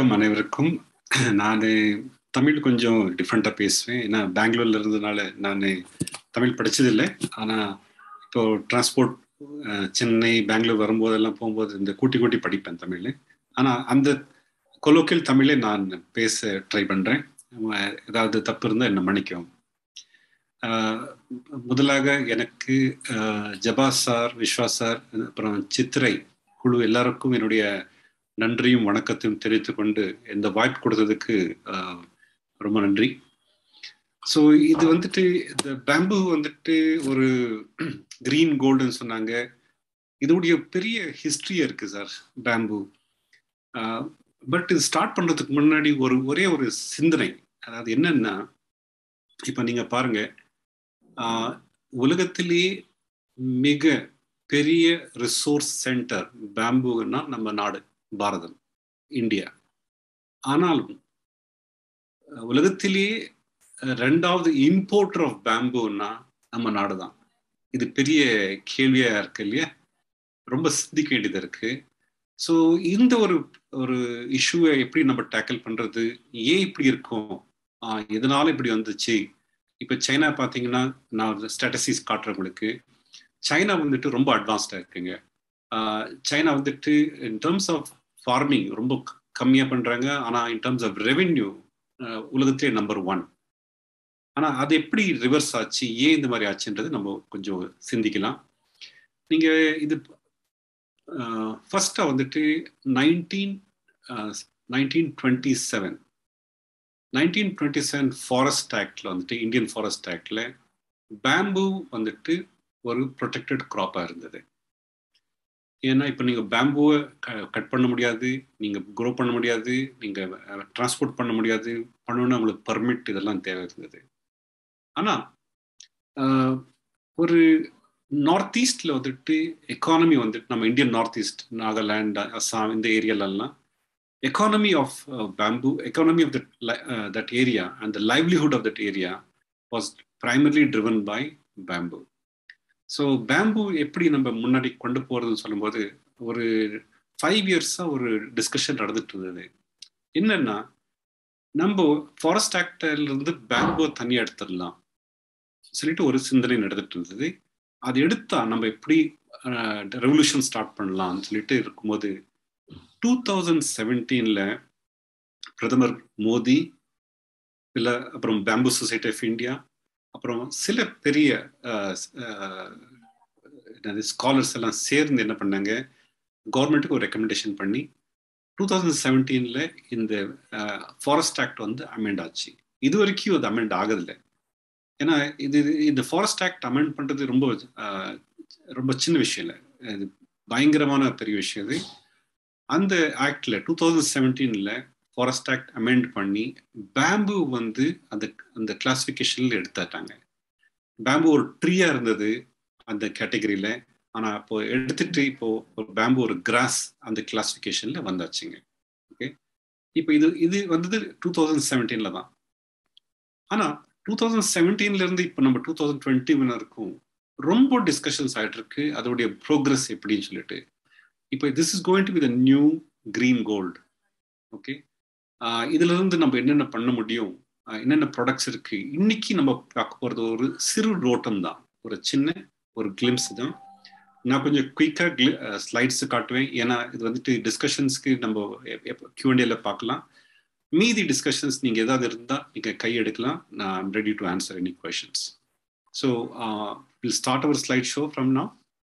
வணக்கம் அனைவருக்கும். நான் தமிழ் கொஞ்சம் டிஃப்ரெண்ட்டாக பேசுவேன். ஏன்னா பெங்களூர்ல இருந்ததுனால நான் தமிழ் படித்ததில்லை. ஆனால் இப்போ டிரான்ஸ்போர்ட் சென்னை பெங்களூர் வரும்போதெல்லாம் போகும்போது இந்த கூட்டி கூட்டி படிப்பேன் தமிழ். ஆனால் அந்த கொலோக்கியல் தமிழை நான் பேச ட்ரை பண்ணுறேன். ஏதாவது தப்பு இருந்தால் என்ன மன்னிக்கவும். முதலாக எனக்கு ஜபா சார், விஸ்வாஸ் சார், அப்புறம் சித்திரை குழு எல்லாருக்கும் என்னுடைய நன்றியும் வணக்கத்தையும் தெரிவித்துக் கொண்டு இந்த வாய்ப்பு கொடுத்ததுக்கு ரொம்ப நன்றி. ஸோ இது வந்துட்டு இந்த பேம்பு வந்துட்டு ஒரு கிரீன் கோல்டுன்னு சொன்னாங்க. இதோடைய பெரிய ஹிஸ்டரியா இருக்கு சார் பேம்பு. பட் இது ஸ்டார்ட் பண்றதுக்கு முன்னாடி ஒரே ஒரு சிந்தனை. அதாவது என்னன்னா, இப்ப நீங்க பாருங்க, உலகத்திலேயே மிக பெரிய ரிசோர்ஸ் சென்டர் பேம்புன்னா நம்ம நாடு பாரதம், இந்தியா. ஆனாலும் உலகத்திலேயே ரெண்டாவது இம்போர்ட்டர் ஆஃப் பேம்புன்னா நம்ம நாடு தான். இது பெரிய கேள்வியா இருக்கு இல்லையா? ரொம்ப சிந்திக்க வேண்டியது இருக்கு. ஸோ இந்த ஒரு இஷ்யூவை எப்படி நம்ம டேக்கிள் பண்றது, ஏன் இப்படி இருக்கும், எதனால இப்படி வந்துச்சு? இப்போ சைனா பார்த்தீங்கன்னா, நான் ஸ்டாட்டிஸ்டிக்ஸ் காட்டுறவங்களுக்கு, சைனா வந்துட்டு ரொம்ப அட்வான்ஸ்டா இருக்குங்க. சைனா வந்துட்டு இன் டேர்ம்ஸ் ஆஃப் ஃபார்மிங் ரொம்ப கம்மியாக பண்றாங்க. ஆனால் இன் டேர்ம்ஸ் ஆஃப் ரெவென்யூ உலகத்திலே நம்பர் 1. ஆனால் அது எப்படி ரிவர்ஸ் ஆச்சு, ஏன் இந்த மாதிரி ஆச்சுன்றது நம்ம கொஞ்சம் சிந்திக்கலாம். நீங்க இது ஃபர்ஸ்டா வந்துட்டு 1927 ஃபாரஸ்ட் ஆக்ட்ல வந்துட்டு, இந்தியன் ஃபாரஸ்ட் ஆக்ட்ல பேம்பு வந்துட்டு ஒரு ப்ரொடெக்டட் கிராப்பா இருந்தது. ஏன்னா இப்போ நீங்க பேம்புவை கட் பண்ண முடியாது, நீங்க க்ரோ பண்ண முடியாது, நீங்க டிரான்ஸ்போர்ட் பண்ண முடியாது, பண்ணணும்னா உங்களுக்கு பர்மிட் இதெல்லாம் தேவை இருந்தது. ஆனா ஒரு நார்த் ஈஸ்ட்ல வந்துட்டு எக்கானமி வந்துட்டு, நம்ம Indian North East, Nagaland, Assam, இந்த ஏரியாலெல்லாம் economy of bamboo, economy of that area and the livelihood of that area was primarily driven by bamboo. So bamboo எப்படி நம்ம முன்னாடி கொண்டு போறதுன்னு சொல்லும்போது, ஒரு 5 இயர்ஸாக ஒரு டிஸ்கஷன் நடந்துட்டு இருந்தது. என்னன்னா, நம்ம ஃபாரஸ்ட் ஆக்ட்ல இருந்து பேம்பு தனியாக எடுத்துடலாம் சொல்லிட்டு ஒரு சிந்தனை நடந்துட்டு இருந்தது. அது எடுத்தா நம்ம எப்படி ரெவல்யூஷன் ஸ்டார்ட் பண்ணலாம்னு சொல்லிட்டு இருக்கும்போது, 2017 பிரதமர் மோடி, இல்லை அப்புறம் பேம்பு சொசைட்டி ஆஃப் இந்தியா, அப்புறம் சில பெரிய ஸ்காலர்ஸ் எல்லாம் சேர்ந்து என்ன பண்ணாங்க, கவர்மெண்ட்டுக்கு ஒரு ரெக்கமெண்டேஷன் பண்ணி 2017 இந்த ஃபாரஸ்ட் ஆக்ட் வந்து அமெண்ட் ஆச்சு. இது வரைக்கும் அது அமெண்ட் ஆகுதில்லை. ஏன்னா இந்த ஃபாரஸ்ட் ஆக்ட் அமெண்ட் பண்றது ரொம்ப ரொம்ப சின்ன விஷயம் இல்லை, இது பயங்கரமான பெரிய விஷயம். இது அந்த ஆக்ட்ல 2017 ஃபாரஸ்ட் ஆக்ட் அமெண்ட் பண்ணி பேம்பு வந்து அந்த கிளாசிஃபிகேஷன்ல எடுத்துட்டாங்க. பேம்பு ஒரு ட்ரீயா இருந்தது அந்த கேட்டகரியில. ஆனா இப்போ எடுத்துட்டு இப்போ ஒரு பேம்பு ஒரு கிராஸ் அந்த கிளாசிஃபிகேஷன்ல வந்தாச்சுங்க. ஓகே, இப்போ இது வந்தது 2017 தான். ஆனா 2017 இருந்து இப்போ நம்ம 2021 வரைக்கும் ரொம்ப டிஸ்கஷன்ஸ் ஆயிட்டு இருக்கு அதோடைய ப்ரோக்ரஸ் எப்படின்னு சொல்லிட்டு. இப்போ this is going to be the new green gold. Okay, இதுல இருந்து நம்ம என்னென்ன பண்ண முடியும், என்னென்ன ப்ராடக்ட்ஸ் இருக்கு, இன்னைக்கு நம்ம பார்க்க போறது ஒரு சிறு ரோட்டம் தான், ஒரு சின்ன ஒரு கிளிம்ஸ் தான். நான் கொஞ்சம் குயிக்காக ஸ்லைட்ஸ் காட்டுவேன், ஏன்னா இது வந்துட்டு டிஸ்கஷன்ஸ்க்கு நம்ம Q&A பார்க்கலாம். மீதி டிஸ்கஷன்ஸ் நீங்க ஏதாவது இருந்தால் நீங்க கை எடுக்கலாம். நான் ready to answer any questions. So will start our slide show from now.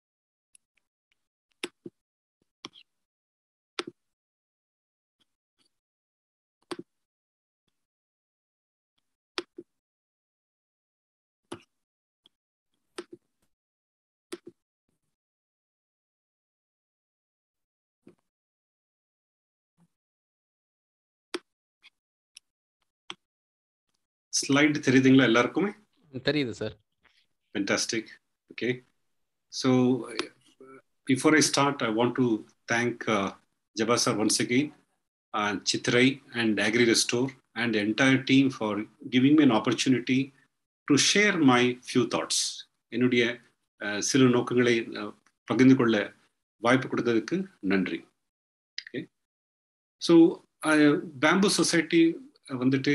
Slide தெரியுதுங்களா எல்லாருக்குமே? தெரியுது சார். Fantastic. Okay, so before I start, I want to thank Jabba sir once again, and Chitrai and Agri Restore and the entire team for giving me an opportunity to share my few thoughts. என்னுடைய சிறு நோக்கங்களை பகிர்ந்து கொள்ள வாய்ப்பு கொடுத்ததுக்கு நன்றி. Okay, so bamboo society வந்துட்டு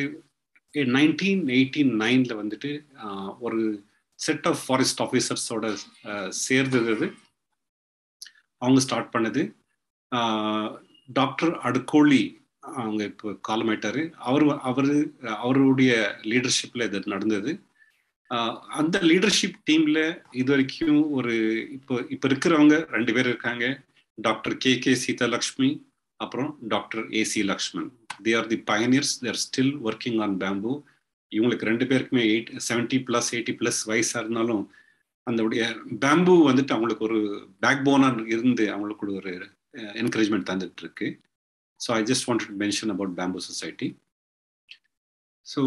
1989 வந்துட்டு ஒரு செட் ஆஃப் ஃபாரஸ்ட் ஆஃபீஸர்ஸோட சேர்ந்தது. அவங்க ஸ்டார்ட் பண்ணது. டாக்டர் அடுக்கோழி அவங்க இப்போ காலமாயிட்டாரு. அவருடைய லீடர்ஷிப்ல இது நடந்தது. அந்த லீடர்ஷிப் டீம்ல இது வரைக்கும் இப்போ இருக்கிறவங்க 2 பேர் இருக்காங்க. டாக்டர் கே சீதாலக்ஷ்மி, அப்புறம் doctor A C Lakshman. They are the pioneers. They are still working on bamboo. இவங்களுக்கு 2 பேருக்குமே 70+ 80+ வயசா இருந்தாலும் அந்த பேம்பு வந்துட்டு அவங்களுக்கு ஒரு பேக் போனா இருந்து அவங்களுக்கு ஒரு என்கரேஜ்மெண்ட் தந்துட்டு இருக்கு. So I just wanted to mention about bamboo society. So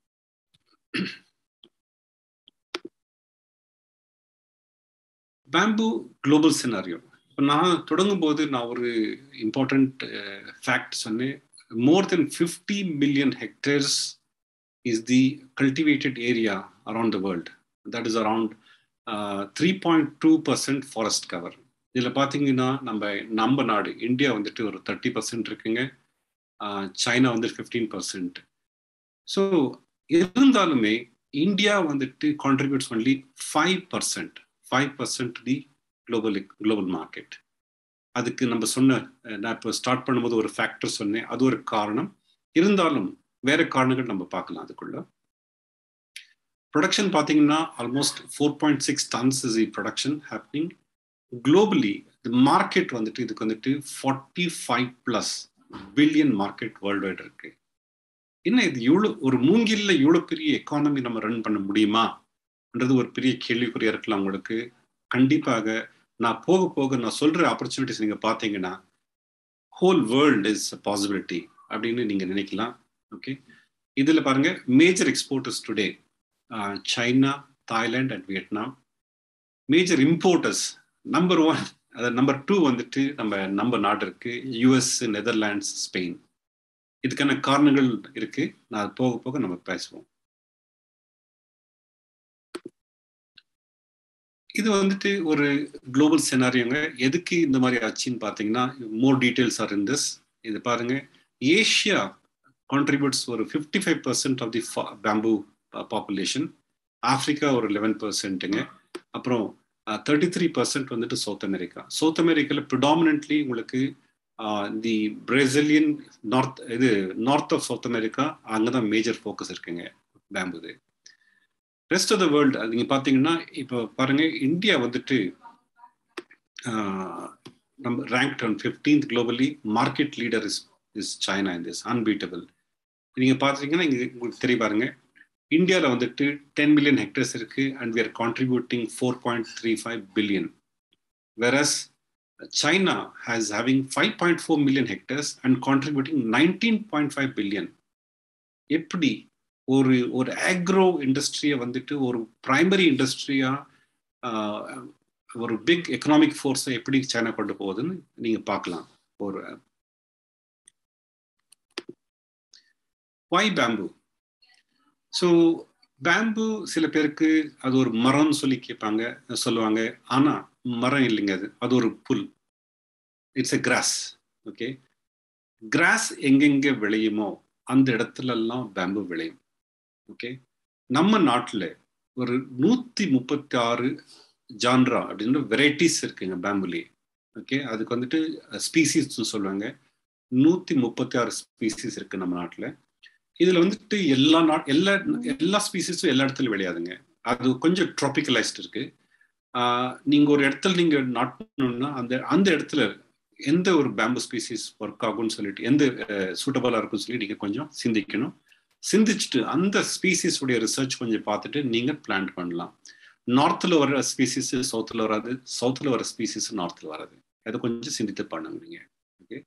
bamboo global scenario. இப்போ நான் தொடங்கும் போது நான் ஒரு இம்பார்ட்டன்ட் ஃபேக்ட் சொன்னேன். மோர் தென் 50 million hectares is the cultivated area around the world. That is around 3.2% forest cover. இதில் பார்த்தீங்கன்னா நம்ம நாடு இந்தியா வந்துட்டு ஒரு 30% இருக்குங்க. சைனா வந்து 15%. ஸோ இருந்தாலுமே இந்தியா வந்துட்டு contributes only 5% the global market. அதுக்கு நான் இப்போ ஸ்டார்ட் பண்ணும்போது ஒரு ஃபேக்டர் சொன்னேன், அது ஒரு காரணம். இருந்தாலும் வேற காரணங்கள் நம்ம பார்க்கலாம். அதுக்குள்ள ப்ரொடக்ஷன் பார்த்தீங்கன்னா almost 4.6 tons is the production happening globally. The market வந்துட்டு இதுக்கு வந்துட்டு 45+ பில்லியன் மார்க்கெட் வேர்ல்டு வைட் இருக்கு. என்ன இது ஒரு மூங்கில்ல இவ்வளோ பெரிய எக்கானமி நம்ம ரன் பண்ண முடியுமான்றது ஒரு பெரிய கேள்விக்குறியா இருக்கலாம் உங்களுக்கு. கண்டிப்பாக நான் போக நான் சொல்ற ஆப்பர்ச்சுனிட்டிஸ் நீங்க பார்த்தீங்கன்னா whole world is a possibility அப்படின்னு நீங்க நினைக்கலாம். ஓகே, இதுல பாருங்க major exporters today China, Thailand and Vietnam. Major importers number 1, அதாவது நம்பர் 2 வந்துட்டு நம்ம நாடு இருக்கு, யூஎஸ், நெதர்லாண்ட்ஸ், ஸ்பெயின். இதுக்கான காரணங்கள் இருக்கு, நான் போக நம்ம பேசுவோம். இது வந்துட்டு ஒரு குளோபல் செனாரியோங்க. எதுக்கு இந்த மாதிரி ஆச்சுன்னு பார்த்தீங்கன்னா more details are in this. இது பாருங்க, ஏஷியா கான்ட்ரிபியூட்ஸ் ஒரு 55% of the bamboo population. Africa ஒரு 11%ங்க. அப்புறம் 33% வந்துட்டு சவுத் அமெரிக்கா. சவுத் அமெரிக்காவில் ப்ரிடாமினன்ட்லி உங்களுக்கு the Brazilian north of South America, அங்கதான் மேஜர் ஃபோக்கஸ் இருக்குங்க பேம்புது. ரெஸ்ட் ஆஃப் த வேர்ல்டு நீங்க பாத்தீங்கன்னா இப்போ பாருங்க, இந்தியா வந்துட்டு நம்ம ranked on 15th globally. Market leader is China in this, unbeatable. நீங்க பாத்தீங்கன்னா இங்க உங்களுக்கு தெரிய பாருங்க, இந்தியாவில் வந்துட்டு 10 million hectares இருக்கு and we are contributing 4.35 billion. Whereas China has having 5.4 million hectares and contributing 19.5 billion. எப்படி ஒரு ஆக்ரோ இண்டஸ்ட்ரியை வந்துட்டு ஒரு பிரைமரி இண்டஸ்ட்ரியா ஒரு பிக் எக்கனாமிக் ஃபோர்ஸை எப்படி சைனா கொண்டு போகுதுன்னு நீங்க பார்க்கலாம். ஒரு why bamboo? ஸோ பேம்பு சில பேருக்கு அது ஒரு மரம்னு சொல்லுவாங்க. ஆனா மரம் இல்லைங்க, அது ஒரு புல். It's a grass. Okay, grass எங்கெங்க விளையுமோ அந்த இடத்துல எல்லாம் பேம்பு விளையும். ஓகே, நம்ம நாட்டில் ஒரு 136 ஜான்ரா அப்படின்ற வெரைட்டிஸ் இருக்குங்க பேம்புலே. ஓகே, அதுக்கு வந்துட்டு ஸ்பீசிஸ் சொல்லுவாங்க. 136 ஸ்பீசிஸ் இருக்கு நம்ம நாட்டில். இதுல வந்துட்டு எல்லா ஸ்பீசிஸும் எல்லா இடத்துலையும் விளையாதுங்க. அது கொஞ்சம் ட்ராபிக்கலைஸ்ட் இருக்கு. நீங்க ஒரு இடத்துல நீங்க நாட்டணும்னா அந்த இடத்துல எந்த ஒரு பேம்பு ஸ்பீசிஸ் ஒர்க் ஆகும்னு சொல்லிட்டு, எந்த சூட்டபிளா இருக்கும்னு சொல்லி நீங்க கொஞ்சம் சிந்திக்கணும். சிந்திச்சுட்டு அந்த ஸ்பீசிஸ் உடைய ரிசர்ச் கொஞ்சம் பார்த்துட்டு நீங்க பிளான் பண்ணலாம். நார்த்ல வர ஸ்பீசிஸ் சவுத்துல வராது, சவுத்துல வர ஸ்பீசிஸ் நார்த்ல வராது. அதை கொஞ்சம் சிந்தித்து பண்ணுங்க நீங்க. ஓகே,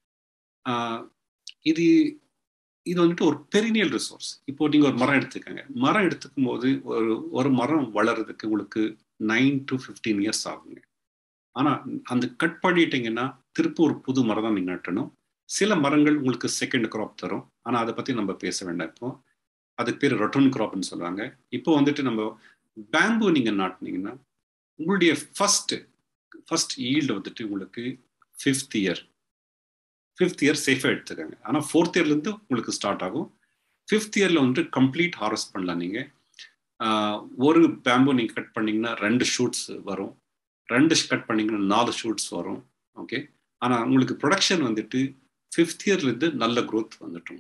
இது வந்துட்டு ஒரு பெரினியல் ரிசோர்ஸ். இப்போ நீங்க ஒரு மரம் எடுத்துக்கங்க. மரம் எடுத்துக்கும் போது ஒரு மரம் வளர்றதுக்கு உங்களுக்கு 9 to 15 years ஆகுங்க. ஆனா அந்த கட் பண்ணிட்டீங்கன்னா திரும்ப ஒரு புது மரம் தான் நீங்க நட்டணும். சில மரங்கள் உங்களுக்கு செகண்ட் கிராப் தரும், ஆனா அதை பத்தி நம்ம பேச வேண்டாம். இப்போ அதுக்கு பேர் ரொட்டோன் கிராப்னு சொல்லுவாங்க. இப்போ வந்துட்டு நம்ம பேம்பு நீங்க நாட்டினீங்கன்னா உங்களுடைய ஃபர்ஸ்ட் ஈல்டு வந்துட்டு உங்களுக்கு 5th year. 5th இயர் சேஃபாக எடுத்துக்கோங்க. ஆனால் 4th இயர்லேருந்து உங்களுக்கு ஸ்டார்ட் ஆகும். 5th இயரில் வந்துட்டு கம்ப்ளீட் ஹார்வெஸ்ட் பண்ணலாம். நீங்கள் ஒரு பேம்பு நீங்கள் கட் பண்ணிங்கன்னா 2 ஷூட்ஸ் வரும், 2 கட் பண்ணிங்கன்னா 4 ஷூட்ஸ் வரும். ஓகே, ஆனால் உங்களுக்கு ப்ரொடக்ஷன் வந்துட்டு 5th இயர்லேருந்து நல்ல க்ரோத் வந்துட்டுங்க.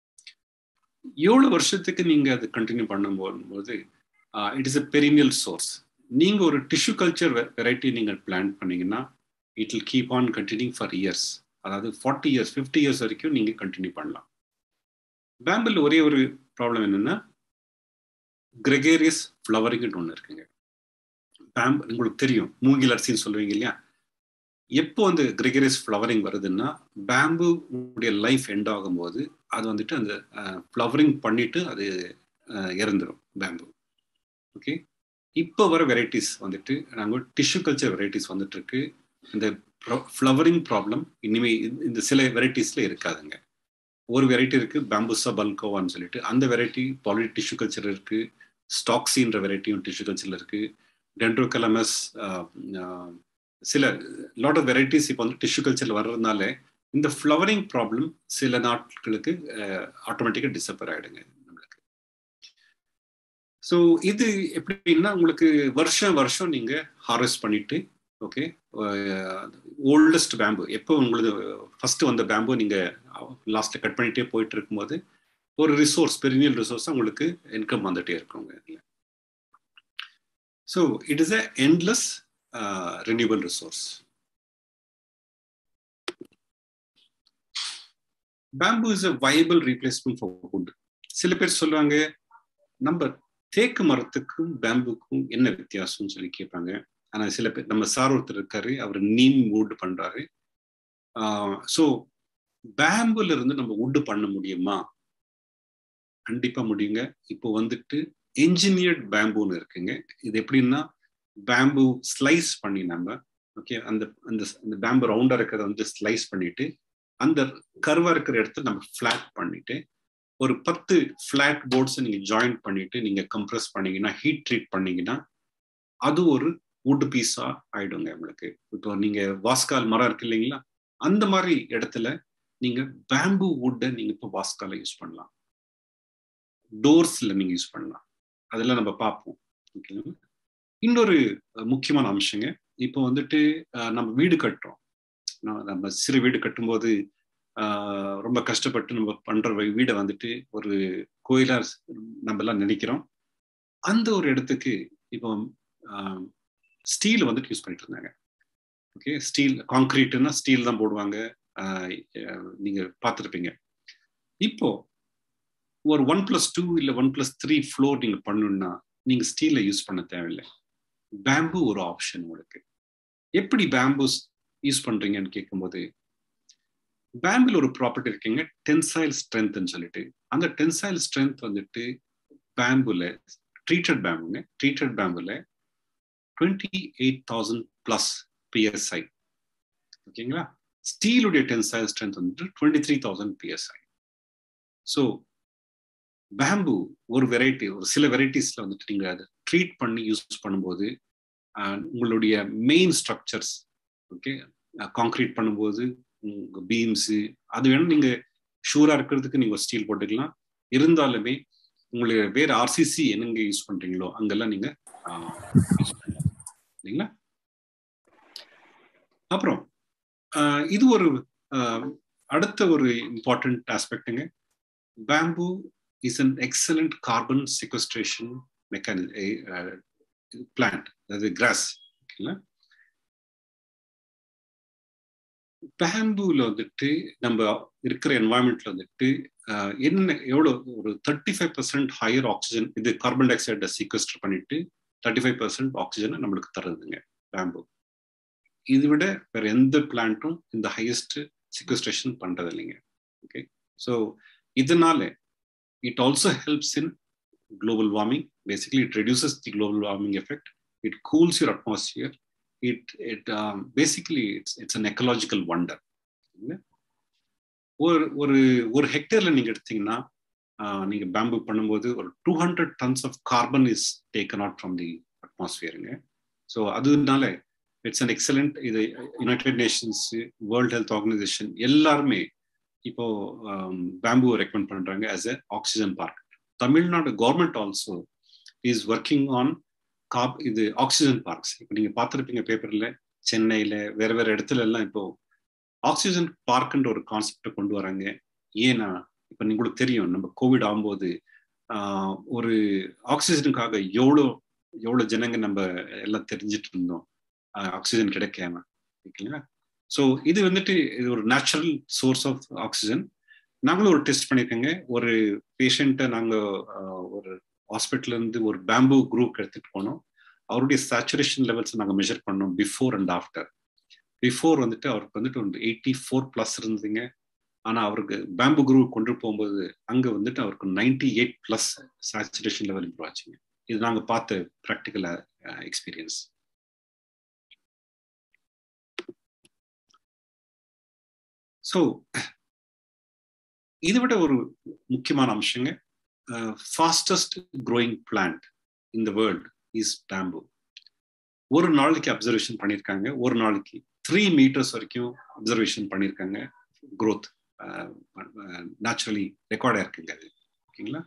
7 வருஷத்துக்கு நீங்கள் அது கண்டினியூ பண்ணும்போது it is a perennial source. நீங்கள் ஒரு டிஷ்யூ கல்ச்சர் வெரைட்டி நீங்கள் பிளான் பண்ணீங்கன்னா it will keep on continue for years. அதாவது 40 இயர்ஸ் 50 இயர்ஸ் வரைக்கும் நீங்கள் கண்டினியூ பண்ணலாம். பேம்பிள் ஒரே ஒரு ப்ராப்ளம் என்னென்னா கிரெகேரியஸ் ஃப்ளவரிங்னு ஒன்று இருக்குங்க. உங்களுக்கு தெரியும், மூங்கில் அரிசின்னு சொல்லுவீங்க இல்லையா? எப்போ வந்து கிரெகரியஸ் ஃப்ளவரிங் வருதுன்னா பேம்பு உடைய லைஃப் எண்ட் ஆகும்போது அது வந்துட்டு அந்த ஃப்ளவரிங் பண்ணிட்டு அது இறந்துடும் பேம்பு. ஓகே, இப்போ வர வெரைட்டிஸ் வந்துட்டு நாங்கள் டிஷ்யூ கல்ச்சர் வெரைட்டிஸ் வந்துட்டு இருக்கு. இந்த ஃப்ளவரிங் ப்ராப்ளம் இனிமே இந்த சில வெரைட்டிஸ்ல இருக்காதுங்க. ஒரு வெரைட்டி இருக்கு பேம்புசா பல்கோவான்னு சொல்லிட்டு, அந்த வெரைட்டி பாலி டிஷ்யூ கல்ச்சர் இருக்கு. ஸ்டாக்ஸின்ற வெரைட்டியும் டிஷ்யூ கல்ச்சர்ல இருக்கு. டென்ட்ரோகலமஸ், சில லாட் ஆஃப் வெரைட்டிஸ் இப்போ வந்து டிஷ்யூ கல்ச்சர்ல வர்றதுனால இந்த ஃப்ளவரிங் ப்ராப்ளம் சில நாட்களுக்கு ஆட்டோமேட்டிக்காக டிஸப்பர் ஆகிடுங்க நம்மளுக்கு. ஸோ இது எப்படின்னா உங்களுக்கு வருஷம் வருஷம் நீங்கள் ஹார்வெஸ்ட் பண்ணிட்டு, ஓகே, ஓல்டஸ்ட் பேம்பு எப்போ உங்களுக்கு ஃபர்ஸ்ட் வந்த பேம்பு நீங்கள் லாஸ்ட்டில் கட் பண்ணிகிட்டே போயிட்டு இருக்கும்போது ஒரு ரிசோர்ஸ், பெரினியல் ரிசோர்ஸாக உங்களுக்கு இன்கம் வந்துகிட்டே இருக்குங்க இதில். So it is a endless renewable resource. Bamboo is a viable replacement for wood. சில பேர் சொல்லுவாங்க நம்ம தேக்கு மரத்துக்கும் பேம்புக்கும் என்ன வித்தியாசம்னு சொல்லி கேட்பாங்க. ஆனால் சில பேர், நம்ம சார் ஒருத்தர் இருக்காரு, அவர் நீம் வுட் பண்றாரு. ஸோ பேம்புல இருந்து நம்ம வுட் பண்ண முடியுமா? கண்டிப்பா முடியுங்க. இப்போ வந்துட்டு என்ஜினியர்ட் பேம்புன்னு இருக்குங்க. இது எப்படின்னா பேம்பு ஸ்லைஸ் பண்ணி நம்ம, ஓகே, அந்த அந்த பேம்பு ரவுண்டா இருக்கிறத வந்து ஸ்லைஸ் பண்ணிட்டு அந்த கர்வா இருக்கிற இடத்த நம்ம ஃபிளாட் பண்ணிட்டு ஒரு 10 ஃபிளாட் போர்ட்ஸ் நீங்க ஜாயின் பண்ணிட்டு நீங்க கம்ப்ரஸ் பண்ணீங்கன்னா, ஹீட் ட்ரீட் பண்ணீங்கன்னா அது ஒரு வுட் பீஸா ஆயிடுங்க உங்களுக்கு. இப்போ நீங்க வாஸ்கால் மரம் இருக்கு இல்லைங்களா, அந்த மாதிரி இடத்துல நீங்க பேம்பு வுட்டை நீங்க இப்போ வாஸ்கால யூஸ் பண்ணலாம், டோர்ஸ்ல நீங்க யூஸ் பண்ணலாம். அதெல்லாம் நம்ம பார்ப்போம். ஓகேங்களா? இன்னொரு முக்கியமான அம்சங்க, இப்போ வந்துட்டு நம்ம வீடு கட்டுறோம். நம்ம சிறு வீடு கட்டும்போது ரொம்ப கஷ்டப்பட்டு நம்ம பண்ற வீடை வந்துட்டு ஒரு கோயிலா நம்ம எல்லாம் நினைக்கிறோம். அந்த ஒரு இடத்துக்கு இப்போ ஸ்டீல் வந்துட்டு யூஸ் பண்ணிட்டு இருந்தாங்க. ஓகே, ஸ்டீல், கான்கிரீட்னா ஸ்டீல் தான் போடுவாங்க, நீங்க பார்த்துருப்பீங்க. இப்போ ஒரு 1+2 இல்லை 1+3 ஃப்ளோர் நீங்க பண்ணணும்னா நீங்க ஸ்டீலை யூஸ் பண்ண தேவையில்லை. பேம்பு ஒரு ஆப்ஷன் உங்களுக்கு. எப்படி பேம்பு யூஸ் பண்றீங்கன்னு கேட்கும்போது, பேம்புல ஒரு ப்ராப்பர்ட்டி இருக்குங்க, டென்சைல் ஸ்ட்ரென்த்னு சொல்லிட்டு. அந்த டென்சைல் ஸ்ட்ரென்த் வந்துட்டு பேம்புல, ட்ரீட்டட் பேம்புங்க, ட்ரீட்டட் பேம்புல 28,000+ PSI. ஓகேங்களா? ஸ்டீலுடைய டென்சைல் ஸ்ட்ரென்த் வந்துட்டு 23,000 PSI. ஸோ பேம்பு ஒரு வெரைட்டி, ஒரு சில வெரைட்டிஸ்ல வந்துட்டு நீங்க அதை ட்ரீட் பண்ணி யூஸ் பண்ணும்போது உங்களுடைய மெயின் ஸ்ட்ரக்சர்ஸ், ஓகே, கான்கிரீட் பண்ணும்போது பீம்ஸு அது வேணும் நீங்க ஷூரா இருக்கிறதுக்கு நீங்க ஸ்டீல் போட்டுக்கலாம். இருந்தாலுமே உங்களுக்கு வேற ஆர்சிசி என்னங்க யூஸ் பண்றீங்களோ அங்கெல்லாம் நீங்க யூஸ் பண்ணலாம் இல்லைங்களா? அப்புறம் இது ஒரு அடுத்த ஒரு இம்பார்ட்டன்ட் ஆஸ்பெக்டுங்க. Bamboo is an excellent carbon sequestration plant, அதாவது கிராஸ். ஓகேங்களா? பேம்புல வந்துட்டு நம்ம இருக்கிற என்வாயன்மெண்ட்ல வந்துட்டு என்ன எவ்வளோ ஒரு 35% ஹையர் ஆக்சிஜன், இது கார்பன் டை ஆக்சைடை சீக்வஸ்டர் பண்ணிட்டு 35% ஆக்சிஜனை நம்மளுக்கு தருதுங்க பேம்பு. இது விட வேற எந்த பிளான்ட்டும் இந்த ஹையஸ்ட் சீக்வஸ்ட்ரேஷன் பண்றது இல்லைங்க. ஓகே, ஸோ இதனால it also helps in global warming. Basically it reduces the global warming effect, it cools your atmosphere, basically it's an ecological wonder. ஒரு ஹெக்டேர்ல நீங்க எடுத்தீங்கன்னா நீங்க பேம்பு பண்ணும்போது ஒரு 200 tons of carbon is taken out from the atmosphere. So அதனால it's an excellent. இது United Nations, World Health Organization எல்லாருமே இப்போ பேம்புவை ரெக்கமெண்ட் பண்றாங்க as a oxygen park. Tamil Nadu government also is working on இது ஆக்சிஜன் பார்க்ஸ். இப்போ நீங்க பார்த்துருப்பீங்க பேப்பர்ல, சென்னையில வேற வேற இடத்துல எல்லாம் இப்போ ஆக்சிஜன் பார்க்ன்ற ஒரு கான்செப்டை கொண்டு வராங்க. ஏன்னா இப்போ உங்களுக்கு தெரியும், நம்ம கோவிட் ஆகும்போது ஒரு ஆக்சிஜனுக்காக எவ்வளோ ஜனங்க நம்ம எல்லாம் தெரிஞ்சிட்டு இருந்தோம், ஆக்சிஜன் கிடைக்காம. ஓகேங்களா? ஸோ இது வந்துட்டு இது ஒரு நேச்சுரல் சோர்ஸ் ஆஃப் ஆக்சிஜன். நாங்களும் ஒரு டெஸ்ட் பண்ணியிருக்கோங்க. ஒரு பேஷண்ட்டை நாங்கள் ஒரு ஹாஸ்பிட்டல்ல இருந்து ஒரு பேம்பு குரூப் எடுத்துட்டு போனோம். அவருடைய சேச்சுரேஷன் லெவல்ஸ் நாங்கள் மெஷர் பண்ணோம் பிஃபோர் அண்ட் ஆஃப்டர். பிஃபோர் வந்துட்டு அவருக்கு வந்துட்டு ஒரு 84+ இருந்ததுங்க. ஆனால் அவருக்கு பேம்பு குரூப் கொண்டு போகும்போது அங்கே வந்துட்டு அவருக்கு 98+ சேச்சுரேஷன் லெவல் இம்ப்ரூவ் ஆச்சுங்க. இது நாங்கள் பார்த்த ப்ராக்டிக்கல் எக்ஸ்பீரியன்ஸ். ஸோ இதை விட ஒரு முக்கியமான அம்சங்க, fastest growing plant in the world is bamboo. ஒரு நாளைக்கு அப்சர்வேஷன் பண்ணியிருக்காங்க, ஒரு நாளைக்கு 3 மீட்டர்ஸ் வரைக்கும் அப்சர்வேஷன் பண்ணியிருக்காங்க. க்ரோத் நேச்சுரலி ரெக்கார்ட் ஆயிருக்குங்க அது. ஓகேங்களா?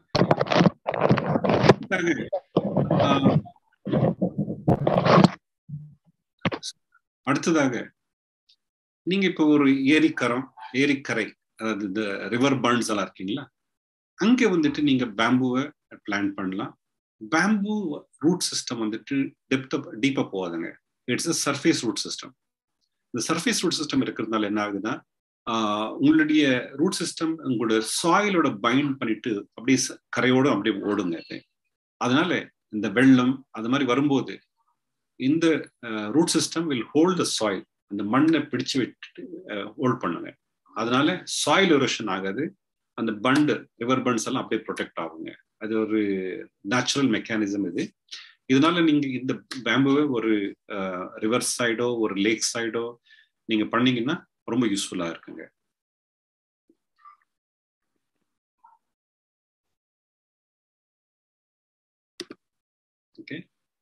அடுத்ததாக நீங்க இப்போ ஒரு ஏரிக்கரை, அதாவது இந்த ரிவர் பர்ன்ஸ் எல்லாம் இருக்கீங்களா, அங்கே வந்துட்டு நீங்க பேம்புவை பிளான் பண்ணலாம். பேம்பு ரூட் சிஸ்டம் வந்துட்டு டீப்பா போகாதுங்க. It's a surface root system. இந்த சர்ஃபேஸ் ரூட் சிஸ்டம் இருக்கிறதுனால என்ன ஆகுதுன்னா, உங்களுடைய ரூட் சிஸ்டம் உங்களோட சாயிலோட பைண்ட் பண்ணிட்டு அப்படியே கரையோடு அப்படியே ஓடுங்க. அதனால இந்த வெள்ளம் அது மாதிரி வரும்போது இந்த root system will hold the soil, அந்த மண்ணை பிடிச்சு விட்டு ஹோல்ட் பண்ணுங்க. அதனால சாயில் எரோஷன் ஆகாது. அந்த பண்டு ரிவர் பண்ட்ஸ் எல்லாம் அப்படியே ப்ரொடெக்ட் ஆகுங்க. அது ஒரு நேச்சுரல் மெக்கானிசம் இது. இதனால நீங்க இந்த பேம்புவை ஒரு ரிவர் சைடோ ஒரு லேக் சைடோ நீங்க பண்ணீங்கன்னா ரொம்ப யூஸ்ஃபுல்லா இருக்குங்க. ஓகே,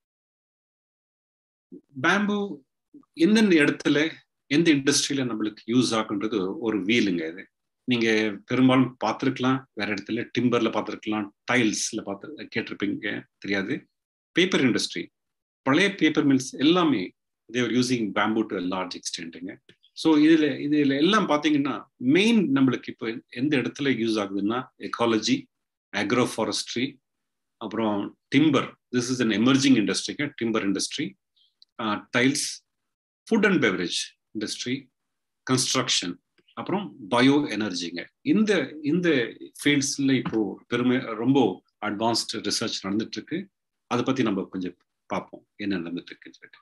பேம்பு எந்தெந்த இடத்துல எந்த இண்டஸ்ட்ரியில நம்மளுக்கு யூஸ் ஆகுன்றது ஒரு வீலுங்க. இது நீங்க பெரும்பாலும் பார்த்துருக்கலாம், வேற இடத்துல டிம்பர்ல பார்த்துருக்கலாம், டைல்ஸ்ல கேட்டிருப்பீங்க, தெரியாது. பேப்பர் இண்டஸ்ட்ரி, பழைய பேப்பர் மில்ஸ் எல்லாமே they're using bamboo to large எக்ஸ்டென்ட்டுங்க. ஸோ இதுல எல்லாம் பார்த்தீங்கன்னா மெயின் நம்மளுக்கு இப்போ எந்த இடத்துல யூஸ் ஆகுதுன்னா எக்காலஜி, அக்ரோ ஃபாரஸ்ட்ரி, அப்புறம் timber. This is an emerging இண்டஸ்ட்ரிங்க, timber industry, tiles, food and beverage industry, construction, அப்புறம் பயோ எனர்ஜிங்க. இந்த ஃபீல்ட்ஸ்ல இப்போ ரொம்ப அட்வான்ஸ்டு ரிசர்ச் நடந்துட்டு இருக்கு. அதை பத்தி நம்ம கொஞ்சம் பார்ப்போம் என்ன நடந்துட்டு இருக்குன்னு சொல்லிட்டு.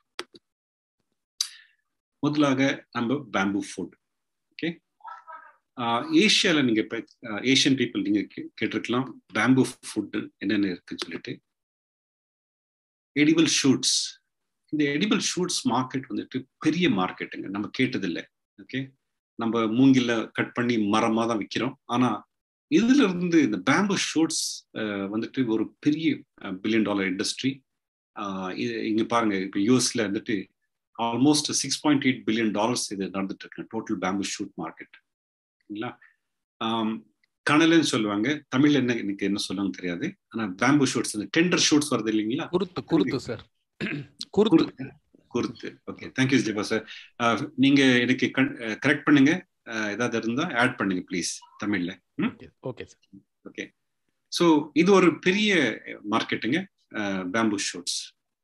முதலாக நம்ம பேம்பு ஃபுட். ஓகே, ஏஷியால நீங்க ஏஷியன் பீப்புள் நீங்க கேட்டிருக்கலாம் பேம்பு ஃபுட் என்னென்ன இருக்குன்னு சொல்லிட்டு. எடிபிள் ஷூட்ஸ், இந்த எடிபிள் ஷூட்ஸ் மார்க்கெட் வந்துட்டு பெரிய மார்க்கெட்டுங்க, நம்ம கேட்டதில்லை. ஓகே, நம்ம மூங்கில கட் பண்ணி மரமாக தான் விற்கிறோம். ஆனால் இதுல இருந்து இந்த பேம்பு ஷூட்ஸ் வந்துட்டு ஒரு பெரிய $1 பில்லியன் இண்டஸ்ட்ரி. இது இங்க பாருங்க, இப்போ யூஎஸ்ல வந்துட்டு ஆல்மோஸ்ட் $6.8 பில்லியன் இது நடந்துட்டு இருக்கு டோட்டல் பேம்பு ஷூட் மார்க்கெட். சரிங்களா? கனலுன்னு சொல்லுவாங்க, தமிழ் எனக்கு என்ன சொல்லுவாங்க தெரியாது. ஆனா பேம்பு ஷூட்ஸ், டெண்டர் ஷூட்ஸ் வருது இல்லைங்களா, குருத்து சார், குருத்து. Okay, thank you Jeba sir. நீங்க எனக்கு கரெக்ட் பண்ணுங்க, ஏதாவது இருந்தா ஆட் பண்ணுங்க ப்ளீஸ் தமிழ்ல. Okay sir. ஓகே, ஸோ இது ஒரு பெரிய மார்க்கெட்டுங்க பேம்பு ஷூட்ஸ்.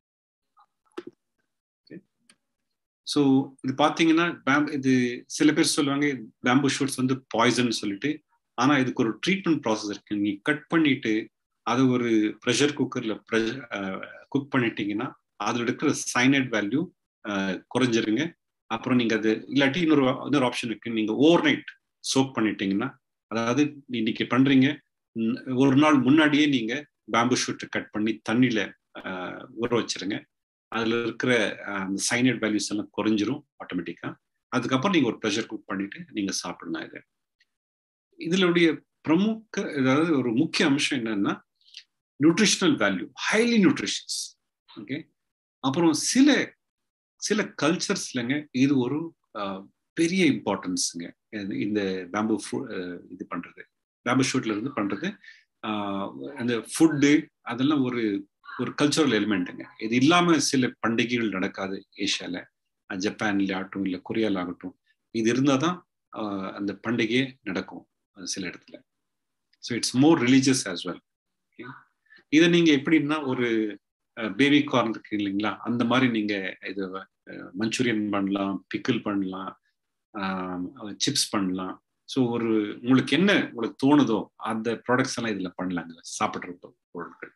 ஸோ இது பார்த்தீங்கன்னா இது சில பேர் சொல்லுவாங்க பேம்பு ஷூட்ஸ் வந்து பாய்சன் சொல்லிட்டு. ஆனால் இதுக்கு ஒரு ட்ரீட்மெண்ட் ப்ராசஸ் இருக்கு. நீ கட் பண்ணிட்டு அதை ஒரு ப்ரெஷர் குக்கர்ல குக் பண்ணிட்டீங்கன்னா அதில் இருக்கிற சைனைட் வேல்யூ குறைஞ்சிருங்க. அப்புறம் நீங்க அது இல்லாட்டி இன்னொரு ஆப்ஷன் இருக்கு, நீங்க ஓவர் நைட் சோக் பண்ணிட்டீங்கன்னா, அதாவது இன்னைக்கு பண்றீங்க, ஒரு நாள் முன்னாடியே நீங்க பேம்பு ஷூட்டை கட் பண்ணி தண்ணியில ஊற வச்சிருங்க. அதுல இருக்கிற அந்த சைனைட் வேல்யூஸ் எல்லாம் குறைஞ்சிரும் ஆட்டோமேட்டிக்கா. அதுக்கப்புறம் நீங்க ஒரு ப்ரெஷர் குக் பண்ணிட்டு நீங்க சாப்பிடணும். இதுலுடைய அதாவது ஒரு முக்கிய அம்சம் என்னன்னா nutritional value, highly nutritious. Okay, அப்புறம் சில சில கல்ச்சர்ஸ்லங்க இது ஒரு பெரிய இம்பார்ட்டன்ஸுங்க. இந்த பேம்பு இது பண்றது, பேம்பு ஷூட்ல இருந்து பண்றது, அந்த ஃபுட்டு அதெல்லாம் ஒரு ஒரு கல்ச்சுரல் எலிமெண்ட்டுங்க. இது இல்லாம சில பண்டிகைகள் நடக்காது ஏஷியால, ஜப்பான்ல ஆகட்டும் இல்லை கொரியால ஆகட்டும். இது இருந்தால் தான் அந்த பண்டிகையே நடக்கும் சில இடத்துல. So it's more religious as well. இதை நீங்க எப்படின்னா ஒரு பேபி கார்ன் இருக்கு இல்லைங்களா, அந்த மாதிரி நீங்க இது மஞ்சூரியன் பண்ணலாம், பிக்கிள் பண்ணலாம், சிப்ஸ் பண்ணலாம். ஸோ ஒரு உங்களுக்கு என்ன உங்களுக்கு தோணுதோ அந்த ப்ராடக்ட்ஸ் எல்லாம் இதுல பண்ணலாங்க, சாப்பிட்ற பொருட்கள்.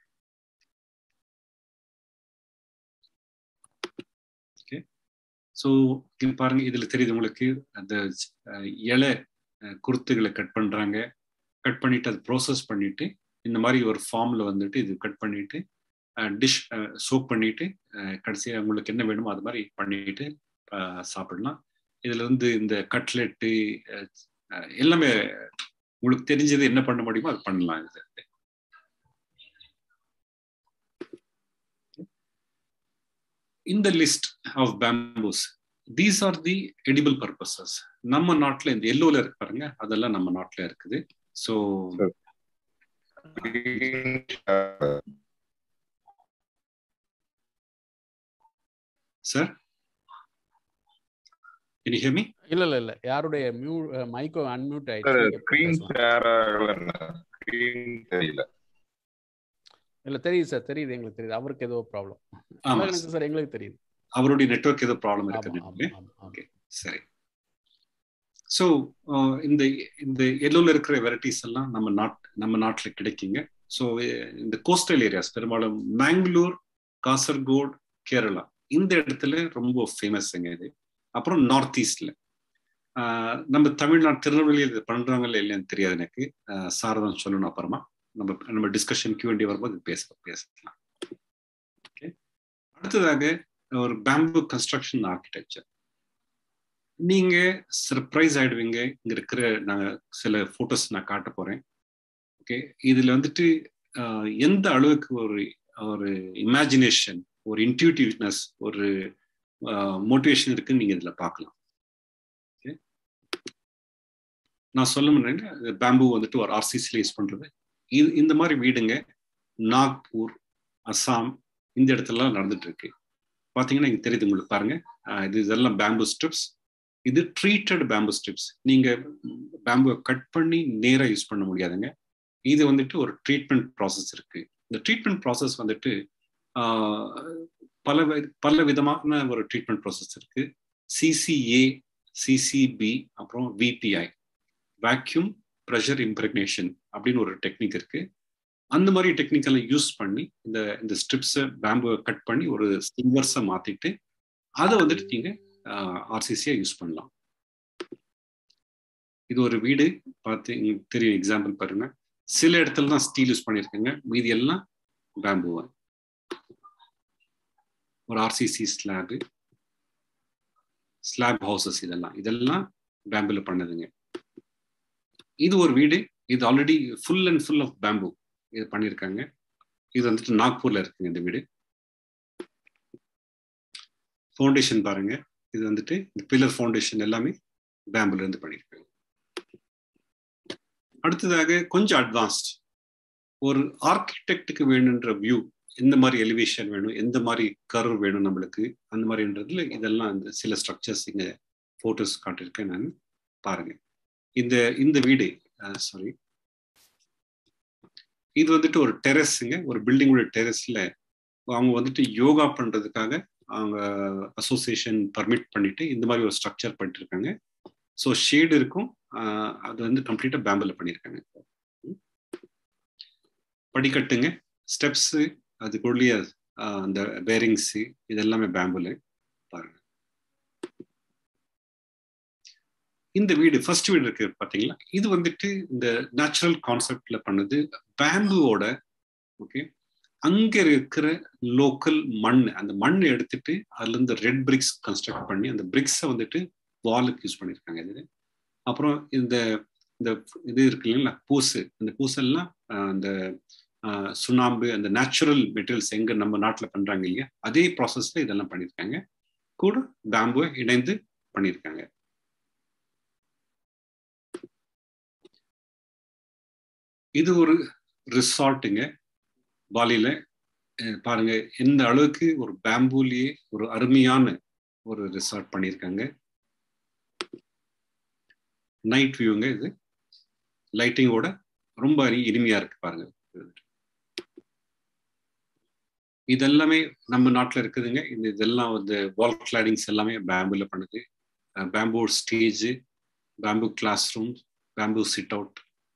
ஓகே, ஸோ பாருங்க, இதுல தெரியுது உங்களுக்கு அந்த இலை குருத்துகளை கட் பண்றாங்க. கட் பண்ணிட்டு அதை ப்ரோசஸ் பண்ணிட்டு இந்த மாதிரி ஒரு ஃபார்ம்ல வந்துட்டு இது கட் பண்ணிட்டு டிஷ் சோப் பண்ணிட்டு கடைசியாக உங்களுக்கு என்ன வேணுமோ அது மாதிரி பண்ணிட்டு சாப்பிடலாம். இதுல இருந்து இந்த கட்லெட்டு எல்லாமே உங்களுக்கு தெரிஞ்சது என்ன பண்ண முடியுமோ அது பண்ணலாம். இது இந்த list of bamboos, these are the edible purposes. நம்ம நாட்டில் இந்த எல்லோல இருக்கு பாருங்க, அதெல்லாம் நம்ம நாட்டில் இருக்குது. So sir, can you hear me? இல்ல யாருடைய மைக்கோ அன்மியூட் ஆயிடுச்சு. இல்ல தெரியுது சார், தெரியுது, எங்களுக்கு தெரியுது. அவருக்கு ஏதோ ப்ராப்ளம். சார் எங்களுக்கு தெரியுது, அவருடைய நெட்வொர்க் ஏதோ ப்ராப்ளம் இருக்கு. ஓகே, சரி. ஸோ இந்த இந்த எல்லோல இருக்கிற வெரைட்டிஸ் எல்லாம் நம்ம நாட்டில் கிடைக்குங்க. ஸோ இந்த கோஸ்டல் ஏரியாஸ் பெரும்பாலும் மேங்களூர், காசர்கோட், கேரளா இந்த இடத்துல ரொம்ப ஃபேமஸ்ங்க இது. அப்புறம் நார்த் ஈஸ்ட்ல நம்ம தமிழ்நாடு திருநெல்வேலியில் இது பண்றாங்கல்ல இல்லைன்னு தெரியாது எனக்கு. சாரதான் சொல்லணும், அப்புறமா நம்ம டிஸ்கஷன் Q&A வரும்போது பேசலாம். ஓகே, அடுத்ததாக ஒரு பேம்பு கன்ஸ்ட்ரக்ஷன் ஆர்கிடெக்சர். நீங்க சர்ப்ரைஸ் ஆயிடுவீங்க. இங்க இருக்கிற நான் சில போட்டோஸ் நான் காட்ட போறேன். ஓகே, இதுல வந்துட்டு எந்த அளவுக்கு ஒரு இமேஜினேஷன், ஒரு இன்ட்யூட்டிவ்னஸ், ஒரு மோட்டிவேஷன் இருக்குன்னு நீங்க இதுல பார்க்கலாம். நான் சொல்ல முடியல, பேம்பு வந்துட்டு ஒரு RCCல யூஸ் பண்றது. இந்த மாதிரி வீடுங்க நாக்பூர், அசாம் இந்த இடத்துலலாம் நடந்துட்டு இருக்கு. பாத்தீங்கன்னா இங்க தெரியுது உங்களுக்கு பாருங்க, இதெல்லாம் பேம்பு ஸ்ட்ரிப்ஸ். இது ட்ரீட்டட் பேம்பு ஸ்ட்ரிப்ஸ். நீங்க பேம்புவை கட் பண்ணி நேரா யூஸ் பண்ண முடியாதுங்க. இது வந்துட்டு ஒரு ட்ரீட்மெண்ட் ப்ராசஸ் இருக்கு. இந்த ட்ரீட்மெண்ட் ப்ராசஸ் வந்துட்டு பல விதமான ஒரு ட்ரீட்மெண்ட் ப்ராசஸ் இருக்கு. CCA, CCB, அப்புறம் VPI, வேக்யூம் ப்ரெஷர் இம்ப்ரெக்னேஷன் அப்படின்னு ஒரு டெக்னிக் இருக்கு. அந்த மாதிரி டெக்னிக்கெல்லாம் யூஸ் பண்ணி இந்த ஸ்ட்ரிப்ஸை பேம்புவை கட் பண்ணி ஒரு சில்வர்ஸை மாத்திட்டு அதை வந்துட்டு நீங்க RCCயா யூஸ் பண்ணலாம். இது ஒரு வீடு பார்த்து தெரியும், எக்ஸாம்பிள் பாருங்க. சில இடத்துல தான் ஸ்டீல் யூஸ் பண்ணியிருக்காங்க, மீதி எல்லாம் பேம்புவா. ஒரு RCC ஸ்லாப் ஹவுசஸ் இதெல்லாம் பேம்புல பண்ணதுங்க. இது ஒரு வீடு, இது already full and full of bamboo இது பண்ணியிருக்காங்க. இது வந்துட்டு நாக்பூர்ல இருக்குங்க இந்த வீடு. ஃபவுண்டேஷன் பாருங்க, இது வந்துட்டு இந்த பில்லர் ஃபவுண்டேஷன் எல்லாமே பேம்புல இருந்து பண்ணியிருக்காங்க. அடுத்ததாக கொஞ்சம் அட்வான்ஸ்ட், ஒரு ஆர்கிடெக்டுக்கு வேணுன்ற வியூ, எந்த மாதிரி எலிவேஷன் வேணும், எந்த மாதிரி கர்வ் வேணும் நம்மளுக்கு, அந்த மாதிரின்றதுல இதெல்லாம் இந்த சில ஸ்ட்ரக்சர்ஸ் இங்க போட்டோஸ் காட்டியிருக்கேன் நான். பாருங்க, இந்த வீடு சாரி, இது வந்துட்டு ஒரு டெரஸ்ங்க, ஒரு பில்டிங்கோட டெரஸ்ல அவங்க வந்துட்டு யோகா பண்றதுக்காக அவங்க அசோசியேஷன் பர்மிட் பண்ணிட்டு இந்த மாதிரி ஒரு ஸ்ட்ரக்சர் பண்ணிட்டு இருக்காங்க. ஸோ ஷேடு இருக்கும், அது வந்து கம்ப்ளீட்டா பேம்புல பண்ணியிருக்காங்க. படிக்கட்டுங்க, ஸ்டெப்ஸ், அதுக்குள்ளேயே அந்த பேரிங்ஸ் இதெல்லாமே பேம்புல பாருங்க. இந்த வீடு ஃபர்ஸ்ட் வீடு இருக்கு பாத்தீங்களா, இது வந்துட்டு இந்த நேச்சுரல் கான்செப்ட்ல பண்ணது. பேம்புவோட ஓகே, அங்க இருக்கிற லோக்கல் மண், அந்த மண் எடுத்துட்டு அதுல இருந்து ரெட் பிரிக்ஸ் கன்ஸ்ட்ரக்ட் பண்ணி அந்த பிரிக்ஸை வந்துட்டு வாலுக்கு யூஸ் பண்ணியிருக்காங்க. இது அப்புறம் இந்த இது இருக்கு இல்லைங்களா பூசு, அந்த பூசெல்லாம் அந்த சுண்ணாம்பு, அந்த நேச்சுரல் மெட்டீரியல்ஸ் எங்க நம்ம நாட்டில் பண்றாங்க இல்லையா, அதே ப்ராசஸ்ல இதெல்லாம் பண்ணியிருக்காங்க. கூட பேம்புவை இணைந்து பண்ணியிருக்காங்க. இது ஒரு ரிசார்ட்டுங்க பாலியில. பாருங்க எந்த அளவுக்கு ஒரு பேம்பூலேயே ஒரு அருமையான ஒரு ரிசார்ட் பண்ணியிருக்காங்க. நைட் வியூங்க இது, லைட்டிங்கோட ரொம்ப இனிமையா இருக்கு பாருங்க. இதெல்லாமே நம்ம நாட்டில் இருக்குதுங்க. இதெல்லாம் வந்து வால் கிளாடிங்ஸ் எல்லாமே பேம்பூல பண்ணுது. Bamboo stage, bamboo classroom, bamboo sit out.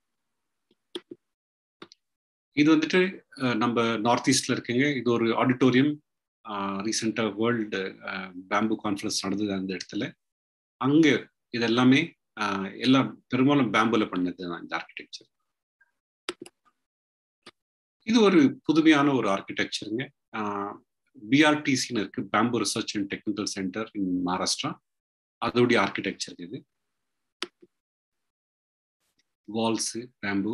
இது வந்துட்டு நம்ம நார்த் ஈஸ்ட்ல இருக்குங்க. இது ஒரு ஆடிட்டோரியம். ரீசெண்டாக வேர்ல்டு பேம்பூ கான்ஃபரன்ஸ் நடந்தது அந்த இடத்துல. அங்கே இதெல்லாமே எல்லாம் பெரும்பாலும் பேம்பூல பண்ணது தான் இந்த ஆர்கிடெக்சர். இது ஒரு புதுமையான ஒரு ஆர்கிடெக்சருங்க. பிஆர்டிசின்னு இருக்கு, bamboo research and technical centre in Maharashtra. அதோடைய ஆர்கிடெக்சர் இது. Walls bamboo,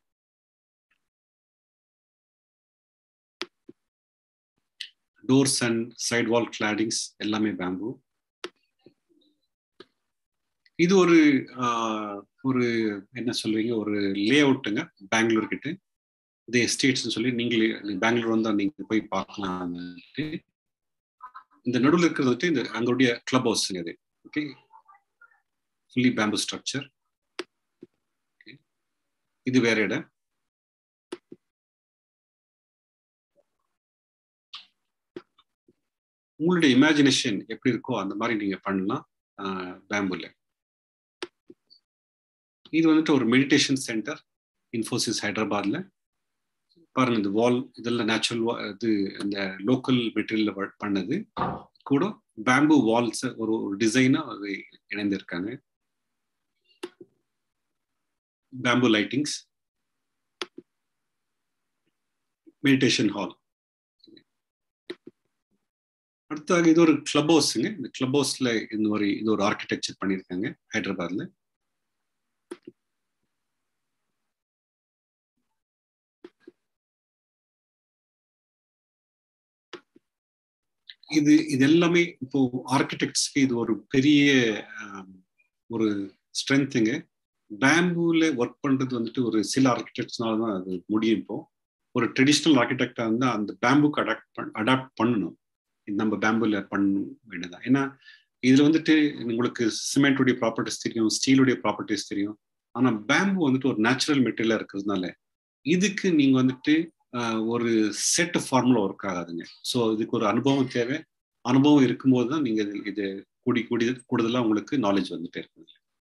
doors and side wall claddings எல்லாமே பேம்பூ. இது ஒரு ஒரு என்ன சொல்றீங்க, ஒரு லே அவுட்டுங்க பெங்களூர் கிட்ட. இது எஸ்டேட்ஸ்னு சொல்லி நீங்களே பெங்களூர் வந்தால் நீங்கள் போய் பார்க்கலாம். இந்த நடுவில் இருக்கிறது வந்துட்டு இந்த அங்களுடைய கிளப் ஹவுஸுங்க இது. Okay, fully bamboo structure. இது வேற இடம். உங்களுடைய இமேஜினேஷன் எப்படி இருக்கோ அந்த மாதிரி நீங்க பண்ணலாம் பேம்புல. இது வந்துட்டு ஒரு மெடிடேஷன் சென்டர் இன்ஃபோசிஸ் ஹைதராபாத்ல. பாருங்க இந்த வால் இதெல்லாம் நேச்சுரல் இது இந்த லோக்கல் மெட்டீரியல் பண்ணது கூட பேம்பு வால்ஸ் ஒரு டிசைனா அது இணைந்திருக்காங்க. Bamboo lightings, meditation hall. அடுத்தாக இது ஒரு கிளப் ஹவுஸுங்க. இந்த கிளப் ஹவுஸ்ல இது ஒரு ஆர்கிடெக்சர் பண்ணியிருக்காங்க ஹைதராபாத்ல. இது எல்லாமே இப்போ ஆர்கிடெக்ட்ஸ்க்கு இது ஒரு பெரிய ஒரு ஸ்ட்ரென்த்துங்க. பேம்பூல ஒர்க் பண்றது வந்துட்டு ஒரு சில ஆர்கிடெக்ட்ஸ்னால தான் அது முடியும். இப்போ ஒரு ட்ரெடிஷ்னல் ஆர்கிடெக்டா இருந்தா அந்த பேம்புக்கு அடாப்ட் பண்ணணும். நம்ம பேம்புல பண்ண வேண்டியதான். ஏன்னா இதுல வந்துட்டு உங்களுக்கு சிமெண்ட்டுடைய ப்ராப்பர்ட்டிஸ் தெரியும், ஸ்டீலுடைய ப்ராப்பர்ட்டிஸ் தெரியும். ஆனா பேம்பு வந்துட்டு ஒரு நேச்சுரல் மெட்டீரியலா இருக்கிறதுனால இதுக்கு நீங்க வந்துட்டு ஒரு செட் ஃபார்முலா ஒர்க் ஆகாதுங்க. ஸோ இதுக்கு ஒரு அனுபவம் தேவை. அனுபவம் இருக்கும்போது தான் நீங்க இது கூடுதலா உங்களுக்கு நாலேஜ் வந்துட்டே இருக்குது.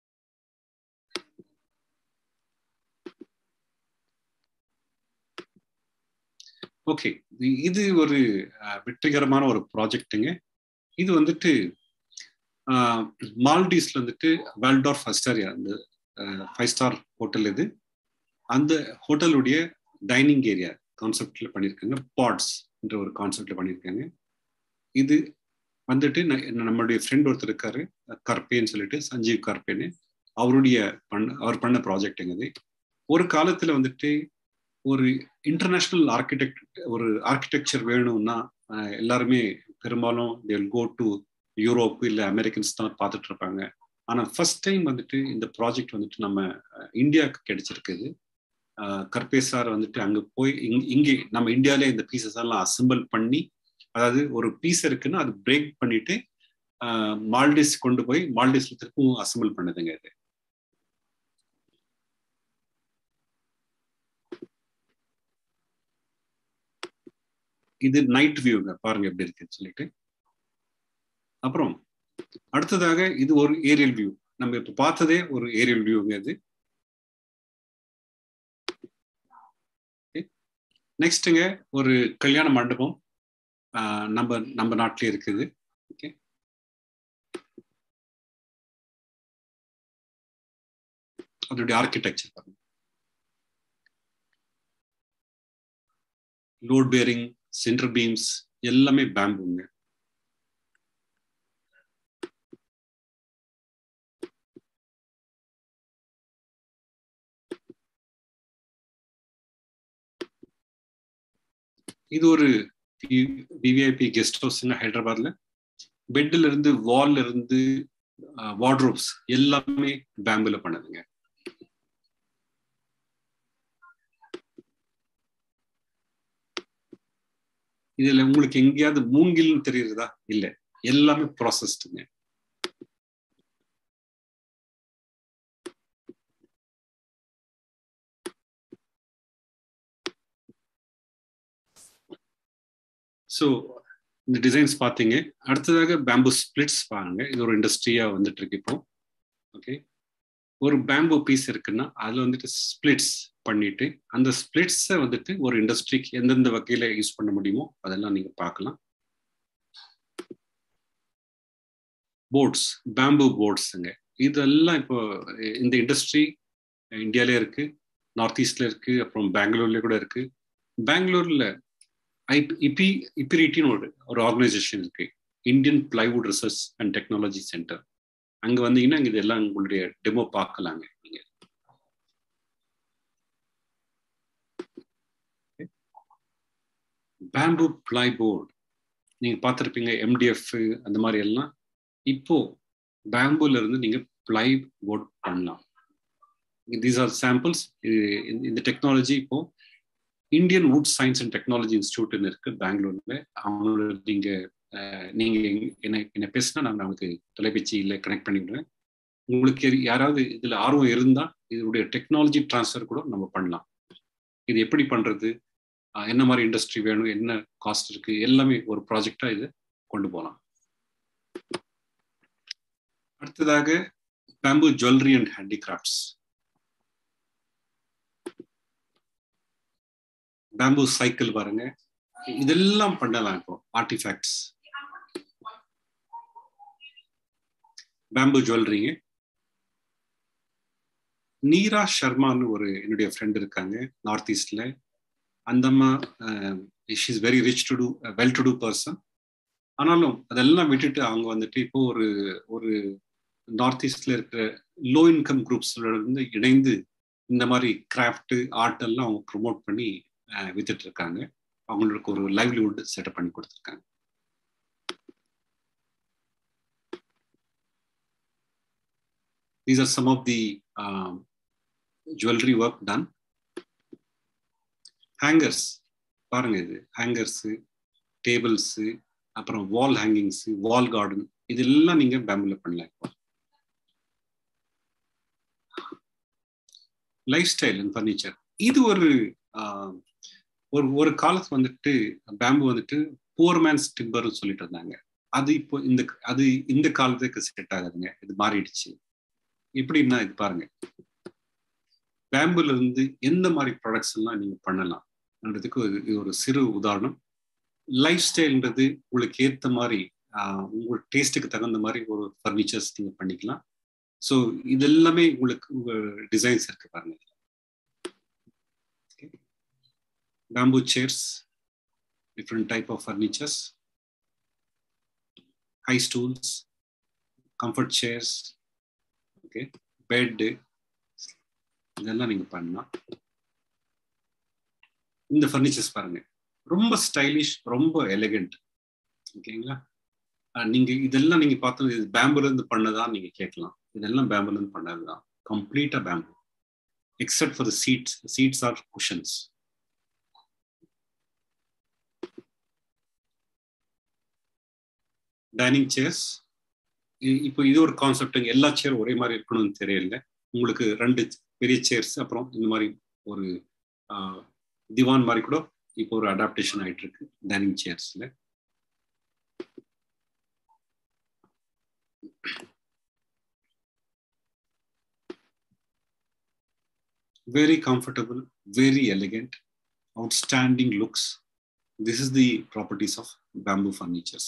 ஓகே, இது ஒரு வெற்றிகரமான ஒரு ப்ராஜெக்ட்டுங்க. இது வந்துட்டு மால்டீவ்ஸ்ல வந்துட்டு வால்டார்ஃப் அஸ்டாரியா அந்த 5 ஸ்டார் ஹோட்டல். இது அந்த ஹோட்டலுடைய டைனிங் ஏரியா கான்செப்ட்ல பண்ணியிருக்காங்க. பாட்ஸ் என்ற ஒரு கான்செப்ட்ல பண்ணியிருக்காங்க. இது வந்துட்டு நம்மளுடைய ஃப்ரெண்ட் ஒருத்தர் இருக்காரு, கர்பேன்னு சொல்லிட்டு, சஞ்சீவ் கர்பேன்னு. அவர் பண்ண ப்ராஜெக்ட்டுங்க இது. ஒரு காலத்துல வந்துட்டு ஒரு இன்டர்நேஷனல் ஒரு ஆர்கிடெக்சர் வேணும்னா எல்லாருமே பெரும்பாலும் கோ டு யூரோப் இல்லை அமெரிக்கன்ஸ் தான் பார்த்துட்டு இருப்பாங்க. ஆனா ஃபர்ஸ்ட் டைம் வந்துட்டு இந்த ப்ராஜெக்ட் வந்துட்டு நம்ம இந்தியாவுக்கு கிடைச்சிருக்குது. கர்பே சார் வந்துட்டு அங்க போய் இங்கே நம்ம இந்தியாவிலே இந்த பீசஸ் எல்லாம் அசெம்பிள் பண்ணி, அதாவது ஒரு பீஸ் இருக்குன்னா அது பிரேக் பண்ணிட்டு மால்டீவ்ஸ் கொண்டு போய் மால்டீவ்ஸ்ல திருப்பும் அசெம்பிள் பண்ணுதுங்க. இது இது நைட் வியூங்க, பாருங்க எப்படி இருக்குன்னு சொல்லிட்டு. அப்புறம் அடுத்ததாக இது ஒரு ஏரியல் வியூ. நம்ம இப்ப பார்த்ததே ஒரு ஏரியல் வியூங்க. இது நெக்ஸ்ட்டுங்க ஒரு கல்யாண மண்டபம் நம்ம நாட்டிலே இருக்குது. ஓகே, அதோடைய ஆர்கிடெக்சர் பாருங்க. லோட் பேரிங், சென்டர் பீம்ஸ் எல்லாமே பேம்புங்க. இது ஒரு விவிஐபி கெஸ்ட் ஹவுஸ்ங்க ஹைதராபாத்ல. பெட்ல இருந்து வால்ல இருந்து வார்ட்ரோப்ஸ் எல்லாமே பேம்புல பண்ணதுங்க. இதுல உங்களுக்கு எங்கேயாவது மூங்கில்னு தெரியுறதா? இல்ல, எல்லாமே ப்ராசஸ்டுங்க. ஸோ இந்த டிசைன்ஸ் பார்த்தீங்க. அடுத்ததாக பேம்பு ஸ்பிளிட்ஸ் பாருங்க. இது ஒரு இண்டஸ்ட்ரியா வந்துட்டு இருக்கு இப்போ. ஓகே, ஒரு பேம்பு பீஸ் இருக்குன்னா அதுல வந்துட்டு ஸ்பிளிட்ஸ் பண்ணிட்டு அந்த ஸ்பிளிட்ஸை வந்துட்டு ஒரு இண்டஸ்ட்ரிக்கு எந்தெந்த வகையில யூஸ் பண்ண முடியுமோ அதெல்லாம் நீங்க பார்க்கலாம். போர்ட்ஸ், பேம்பு போர்ட்ஸுங்க, இதெல்லாம் இப்போ இந்த இண்டஸ்ட்ரி இந்தியாவிலே இருக்கு, நார்த் ஈஸ்ட்ல இருக்கு, அப்புறம் பெங்களூர்ல கூட இருக்கு. பெங்களூர்ல IPRIT ஒரு ஆர்கனைசேஷன் இருக்கு, Indian plywood research and technology centre. அங்க வந்தீங்கன்னா இதெல்லாம் உங்களுடைய டெமோ பார்க்கலாங்க. நீங்க பேம்பு பிளை போர்டு நீங்க பார்த்துருப்பீங்க, MDF அந்த மாதிரி எல்லாம். இப்போ பேம்புல இருந்து நீங்க பிளை போர்ட் பண்ணலாம். These are samples. இந்த டெக்னாலஜி இப்போ Indian wood science and technology இன்ஸ்டியூட்னு இருக்கு பெங்களூர்ல. அவங்களோட நீங்க என்ன பேசினா நான் உங்களுக்கு தொலைபேசியில் கனெக்ட் பண்ணிவிடுவேன். உங்களுக்கு யாராவது இதுல ஆர்வம் இருந்தா இதனுடைய டெக்னாலஜி டிரான்ஸ்ஃபர் கூட நம்ம பண்ணலாம். இது எப்படி பண்றது, என்ன மாதிரி இண்டஸ்ட்ரி வேணும், என்ன காஸ்ட் இருக்கு, எல்லாமே ஒரு ப்ராஜெக்டா இது கொண்டு போகலாம். அடுத்ததாக bamboo jewellery and handicrafts. Bamboo cycle பாருங்க, இதெல்லாம் பண்ணலாம். இப்போ ஆர்டிஃபேக்ட்ஸ், பேம்பு ஜுவல்லரிங்க. நீரா சர்மான்னு ஒரு என்னுடைய ஃப்ரெண்ட் இருக்காங்க நார்த் ஈஸ்ட்ல. அந்த அம்மா she is very rich to do, well to do person. ஆனாலும் அதெல்லாம் விட்டுட்டு அவங்க வந்துட்டு இப்போ ஒரு நார்த் ஈஸ்ட்ல இருக்கிற லோ இன்கம் குரூப்ஸ்ல இருந்து இணைந்து இந்த மாதிரி கிராஃப்ட் ஆர்ட் எல்லாம் அவங்க ப்ரொமோட் பண்ணி வித்துட்டு இருக்காங்க. அவங்களுக்கு ஒரு லைவ்லிஹுட் செட்டப் பண்ணி கொடுத்துருக்காங்க. These are some of the jewelry work done. Hangers பாருங்க, இது ஹேங்கர்ஸ், டேபிள்ஸ், அப்புறம் வால் ஹேங்கிங்ஸ், வால் கார்டன், இதெல்லாம் நீங்க பேம்புல பண்ணலாம். லைஃப் ஸ்டைல் அண்ட் ஃபர்னிச்சர், இது ஒரு காலத்து வந்துட்டு பேம்பு வந்துட்டு புவர் மேன்ஸ் டிம்பர்னு சொல்லிட்டு இருந்தாங்க. அது இப்போ இந்த காலத்துக்கு செட் ஆகாதுங்க, இது மாறிடுச்சு. எப்படின்னா இது பாருங்க, பேம்புல இருந்து எந்த மாதிரி ப்ராடக்ட்ஸ் எல்லாம் நீங்க பண்ணலாம்ன்றதுக்கு இது ஒரு சிறு உதாரணம். லைஃப் ஸ்டைல்ன்றது உங்களுக்கு ஏற்ற மாதிரி, உங்க டேஸ்ட்டுக்கு தகுந்த மாதிரி ஒரு ஃபர்னிச்சர்ஸ் நீங்க பண்ணிக்கலாம். ஸோ இது எல்லாமே உங்களுக்கு டிசைன்ஸ் இருக்கு பாருங்க. Bamboo chairs, different type of furnitures, high stools, comfort chairs, okay, bed, இதெல்லாம் நீங்க பண்ணலாம். இந்த ஃபர்னிச்சர்ஸ் பாருங்க, ரொம்ப ஸ்டைலிஷ், ரொம்ப எலிகண்ட். ஓகேங்களா? நீங்க இதெல்லாம் நீங்க பார்த்தது இது பேம்புல இருந்து பண்ணதான் நீங்க கேட்கலாம். இதெல்லாம் பேம்புல இருந்து பண்ணதுதான், கம்ப்ளீட்டா bamboo, except for the seats. Seats are cushions. Dining chairs, இப்போ இது ஒரு கான்செப்ட். எல்லா சேரும் ஒரே மாதிரி இருக்கணும்னு தெரியல. உங்களுக்கு 2 பெரிய சேர்ஸ், அப்புறம் இந்த மாதிரி ஒரு திவான் மாதிரி கூட இப்போ ஒரு அடாப்டேஷன் ஆயிட்டு இருக்கு டைனிங் சேர்ஸ்ல. Very comfortable, very elegant, outstanding looks. This is the properties of bamboo furnitures.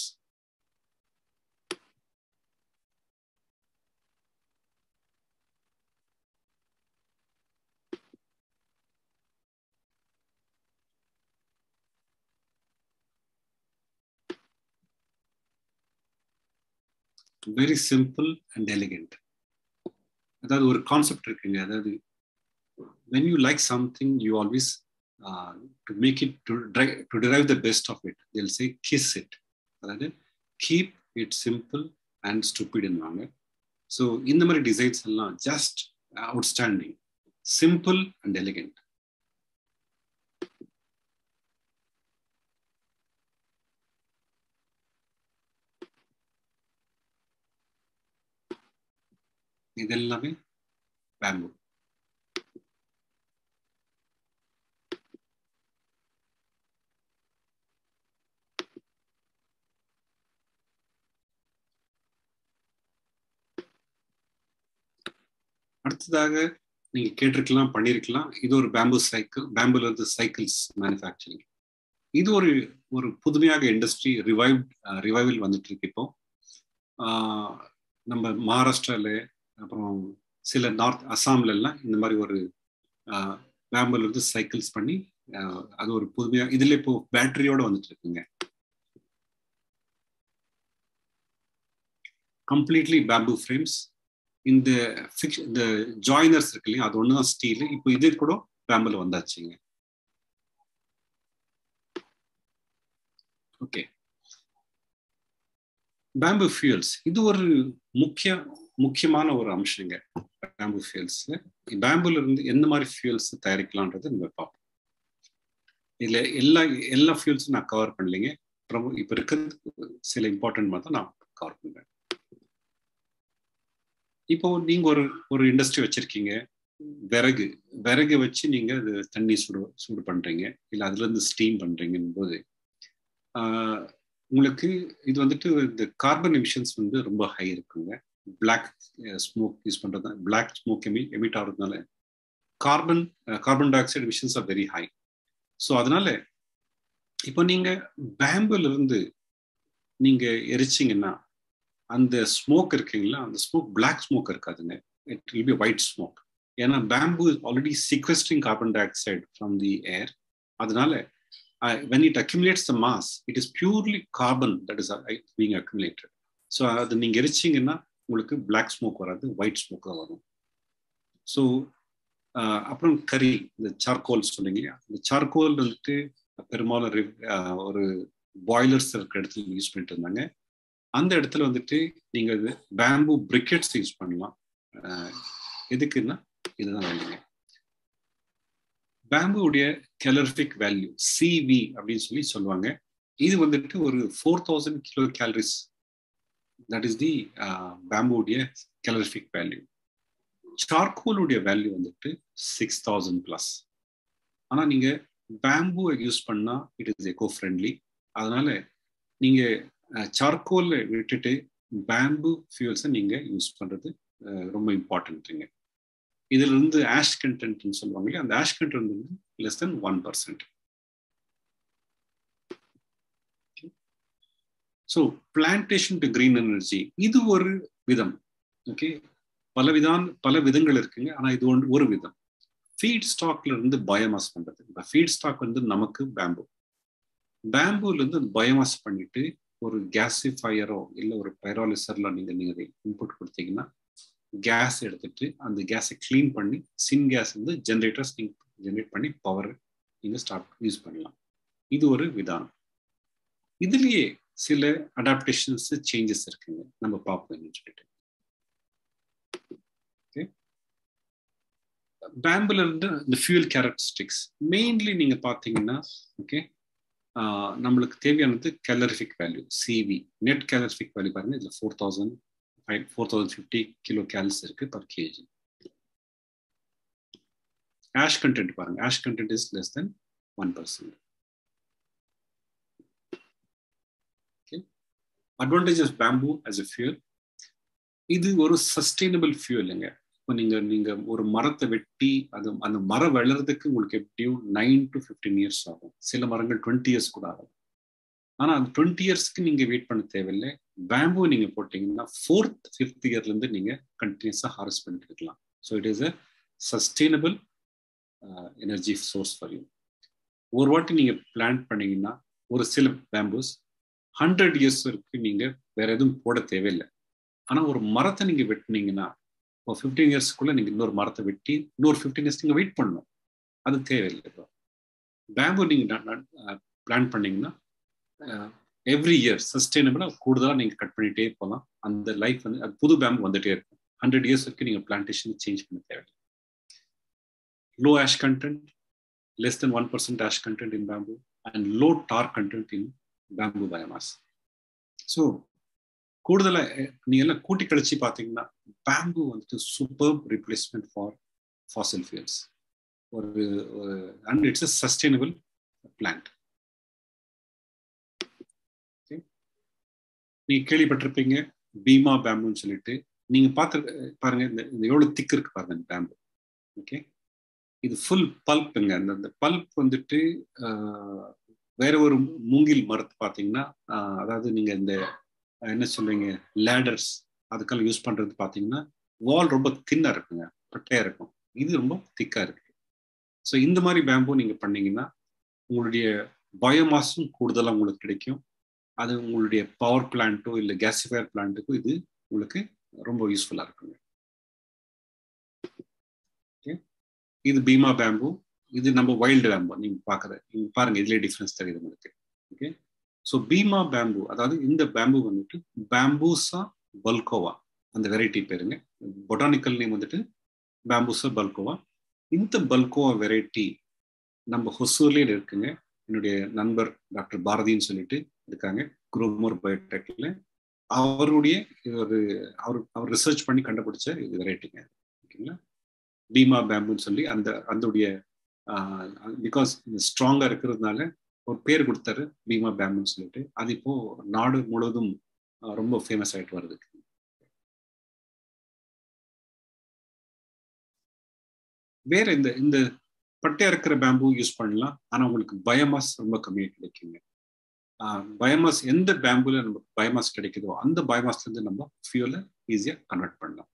Very simple and elegant. அதாவது ஒரு கான்செப்ட் இருக்குங்க. அதாவது when you like something, you always to make it to derive the best of it, they'll say kiss it. அதாவது keep it's simple and ஸ்டூபிட்னுவாங்க. So இந்த மாதிரி designs எல்லாம் just outstanding, simple and elegant. இது எல்லாமே bamboo. அடுத்ததாக நீங்க கேட்டிருக்கலாம், பண்ணிருக்கலாம், இது ஒரு பேம்பு சைக்கிள், பேம்புல இருந்து சைக்கிள்ஸ் மேனுஃபேக்சரிங். இது ஒரு ஒரு புதுமையாக இண்டஸ்ட்ரி ரிவைவல் வந்துட்டு இருக்கு. இப்போ நம்ம மகாராஷ்டிரால, அப்புறம் சில நார்த் அசாம்ல எல்லாம் இந்த மாதிரி ஒரு பேம்புல இருந்து சைக்கிள்ஸ் பண்ணி அது ஒரு புதுமையாக, இதுல இப்போ பேட்டரியோட வந்துட்டு இருக்குங்க. Completely bamboo frames. இந்த ஜாயினர்ஸ் இருக்கு இல்லையா, அது ஒண்ணுதான் ஸ்டீல். இப்போ இது கூட பேம்புல வந்தாச்சுங்க. ஓகே, பேம்பு ஃபியூல்ஸ் இது ஒரு முக்கியமான ஒரு அம்சங்க. பேம்பு ஃபியூல்ஸ், பேம்புல இருந்து எந்த மாதிரி ஃபியூல்ஸ் தயாரிக்கலாம்ன்றது நம்ம பார்ப்போம். இதுல எல்லா ஃபியூல்ஸும் நான் கவர் பண்ணலைங்க. அப்புறம் இப்ப இருக்கிறது சில இம்பார்ட்டன்ட் மட்டும் நான் கவர் பண்றேன். இப்போ நீங்க ஒரு இண்டஸ்ட்ரி வச்சிருக்கீங்க, விறகு வச்சு நீங்க அது தண்ணி சூடு பண்றீங்க, இல்ல அதுல இருந்து ஸ்டீம் பண்றீங்கன்னு போது உங்களுக்கு இது வந்துட்டு இந்த கார்பன் எமிஷன்ஸ் வந்து ரொம்ப ஹை இருக்குங்க. பிளாக் ஸ்மோக் யூஸ் பண்றது, பிளாக் ஸ்மோக் எமிட் ஆகிறதுனால carbon dioxide emissions are very high. So அதனால இப்போ நீங்க பேம்புல இருந்து நீங்க எரிச்சிங்கன்னா அந்த ஸ்மோக் இருக்குங்களா, அந்த ஸ்மோக் பிளாக் ஸ்மோக் இருக்காதுங்க, it will be white smoke. ஏன்னா bamboo is already sequestering carbon dioxide from the air. அதனால when it accumulates the mass, it is purely carbon that is being accumulated. So அது நீங்க எரிச்சிங்கன்னா உங்களுக்கு black smoke வராது, white smoke தான் வரும். So அப்புறம் கரி, இந்த சார்கோல் சொன்னீங்க, இந்த சார்கோல் வந்துட்டு பெரும்பாலும் ஒரு பாய்லர்ஸ் இருக்கிற இடத்துல யூஸ் பண்ணிட்டு இருந்தாங்க. அந்த இடத்துல வந்துட்டு நீங்க பேம்பு பிரிக்கெட்ஸ் யூஸ் பண்ணலாம். எதுக்குன்னா இதுதான் வேணுங்க. பேம்புடைய கலரிஃபிக் வேல்யூ சிவி அப்படின்னு சொல்லுவாங்க. இது வந்துட்டு ஒரு 4000 kilo calories. That is the பேம்புடைய கலரிஃபிக் வேல்யூ. சார்கோலுடைய வேல்யூ வந்துட்டு 6000 பிளஸ். ஆனா நீங்க பேம்பு யூஸ் பண்ணா இட் இஸ் எக்கோ ஃப்ரெண்ட்லி. அதனால நீங்க சார்கோலை விட்டுட்டு பேம்பு ஃபியூல்ஸை நீங்க யூஸ் பண்றது ரொம்ப இம்பார்ட்டன்ட்டுங்க. இதுல இருந்து ஆஷ் கண்டென்ட்னு சொல்லுவாங்க, அந்த ஆஷ் கண்டென்ட் வந்து less than 1%. So plantation to green energy இது ஒரு விதம். ஓகே, பல விதங்கள் இருக்குங்க. ஆனா இது ஒரு விதம். ஃபீட் ஸ்டாக்ல இருந்து பயோமாஸ் பண்றது. இந்த ஃபீட் ஸ்டாக் வந்து நமக்கு பேம்புல இருந்து பயோமாஸ் பண்ணிட்டு ஒரு கேசிஃபயரோ இல்லை ஒரு பைரோலிசர்ல நீங்க இன்புட் கொடுத்தீங்கன்னா கேஸ் எடுத்துட்டு அந்த கேஸை கிளீன் பண்ணி சின்கேஸ் வந்து ஜென்ரேட்டர்ஸ் நீங்க ஜென்ரேட் பண்ணி பவர் நீங்க யூஸ் பண்ணலாம். இது ஒரு விதானம். இதுலயே சில அடாப்டேஷன்ஸ் சேஞ்சஸ் இருக்குங்க, நம்ம பார்ப்போம் சொல்லிட்டு. பேம்புல இருந்து இந்த ஃபியூல் கேரக்டரிஸ்டிக்ஸ் மெயின்லி நீங்க பாத்தீங்கன்னா, ஓகே, நம்மளுக்கு தேவையானது calorific value CV. Net calorific value பாருங்க, இதுல 4050 கிலோ கேலரிஸ் இருக்கு பர் கேஜி. ஆஷ் கண்டென்ட் பாருங்க, ash content is less than 1%. Advantages bamboo as a fuel, இது ஒரு சஸ்டைனபிள் ஃபியூலுங்க. இப்போ நீங்க ஒரு மரத்தை வெட்டி அந்த மரம் வளர்றதுக்கு உங்களுக்கு எப்படியும் 9 to 15 இயர்ஸ் ஆகும். சில மரங்கள் 20 இயர்ஸ் கூட ஆகும். ஆனா அந்த 20 இயர்ஸ்க்கு நீங்க வெயிட் பண்ண தேவையில்லை. பேம்பு நீங்க போட்டீங்கன்னா 4th 5th இயர்ல இருந்து நீங்க கண்டினியூஸா ஹார்வெஸ்ட் பண்ணிட்டு இருக்கலாம். So it is a sustainable energy source for you. ஒரு வாட்டி நீங்க பிளான்ட் பண்ணீங்கன்னா ஒரு சில பேம்பூஸ் 100 இயர்ஸ் வரைக்கும் நீங்க வேற எதுவும் போட தேவையில்லை. ஆனா ஒரு மரத்தை நீங்க வெட்டினீங்கன்னா 15 இயர்ஸ்க்குள்ள நீங்க இன்னொரு மரத்தை வெட்டி இன்னொரு 15 இயர்ஸ் நீங்க வெயிட் பண்ணணும். அது தேவையில்லை. பேம்பு நீங்க பிளான் பண்ணீங்கன்னா எவ்ரி இயர் சஸ்டைனபிளாக கூடுதலாக நீங்கள் கட் பண்ணிகிட்டே போகலாம். அந்த லைஃப் வந்து அது புது பேம்பு வந்துகிட்டே இருக்கும். 100 years வரைக்கும் நீங்கள் பிளான்டேஷன் சேஞ்ச் பண்ண தேவையில்லை. Low ash content, less than 1% ash content in bamboo, and low tar content in bamboo biomass. So கூடுதலாக நீ எல்லாம் கூட்டி கழிச்சு பார்த்தீங்கன்னா பேம்பு வந்துட்டு super replacement for fossil fuels. And it's a sustainable plant. நீங்க கேள்விப்பட்டிருப்பீங்க பீமா பேம்புன்னு சொல்லிட்டு. நீங்க பாருங்க இந்த எவ்வளவு திக் இருக்கு பாருங்க இந்த பேம்பு. ஓகே, இது ஃபுல் பல்ப்புங்க. அந்த பல்ப் வந்துட்டு வேற ஒரு மூங்கில் மரத்து பார்த்தீங்கன்னா, அதாவது நீங்க இந்த என்ன சொல்றீங்க லேடர்ஸ் அதுக்கெல்லாம் யூஸ் பண்றது பார்த்தீங்கன்னா வால் ரொம்ப தின்னா இருக்குங்க, பட்டையா இருக்கும். இது ரொம்ப திக்கா இருக்கு. ஸோ இந்த மாதிரி பேம்பு நீங்க பண்ணீங்கன்னா உங்களுடைய பயோமாஸும் கூடுதலாக உங்களுக்கு கிடைக்கும். அது உங்களுடைய பவர் பிளான்ட்டோ இல்லை கேசிஃபயர் பிளான்ட்டுக்கோ இது உங்களுக்கு ரொம்ப யூஸ்ஃபுல்லாக இருக்குங்க. ஓகே, இது பீமா பேம்பு. இது நம்ம வைல்டு பேம்பு. நீங்க பாருங்க இதுலேயே டிஃப்ரென்ஸ் தெரியுது உங்களுக்கு. ஓகே, ஸோ பீமா பேம்பு, அதாவது இந்த பேம்பு வந்துட்டு பேம்பூசா பல்கோவா அந்த வெரைட்டி பேருங்க. பொட்டானிக்கல் நேம் வந்துட்டு பேம்பூசா பல்கோவா. இந்த பல்கோவா வெரைட்டி நம்ம ஹொசூர்லேயே இருக்குங்க. என்னுடைய நண்பர் டாக்டர் பாரதின்னு சொல்லிட்டு இருக்காங்க, குரோமோர் பயோடெக்ல. அவருடைய அவர் ரிசர்ச் பண்ணி கண்டுபிடிச்ச இது வெரைட்டிங்க. ஓகேங்களா, பீமா பேம்புன்னு சொல்லி அதோடைய பிகாஸ் ஸ்ட்ராங்கா இருக்கிறதுனால ஒரு பேர் கொடுத்தாரு பீமா பேம்புன்னு சொல்லிட்டு. அது இப்போ நாடு முழுவதும் ரொம்ப ஃபேமஸ் ஆயிட்டு வருது. வேற இந்த பட்டையா இருக்கிற பேம்பு யூஸ் பண்ணலாம். ஆனா உங்களுக்கு பயோமாஸ் ரொம்ப கம்மியாக கிடைக்குங்க. பயோமாஸ் எந்த பேம்புல நமக்கு பயோமாஸ் கிடைக்குதோ அந்த பயோமாஸ்ல இருந்து நம்ம ஃபியூலை ஈஸியா கன்வெர்ட் பண்ணலாம்.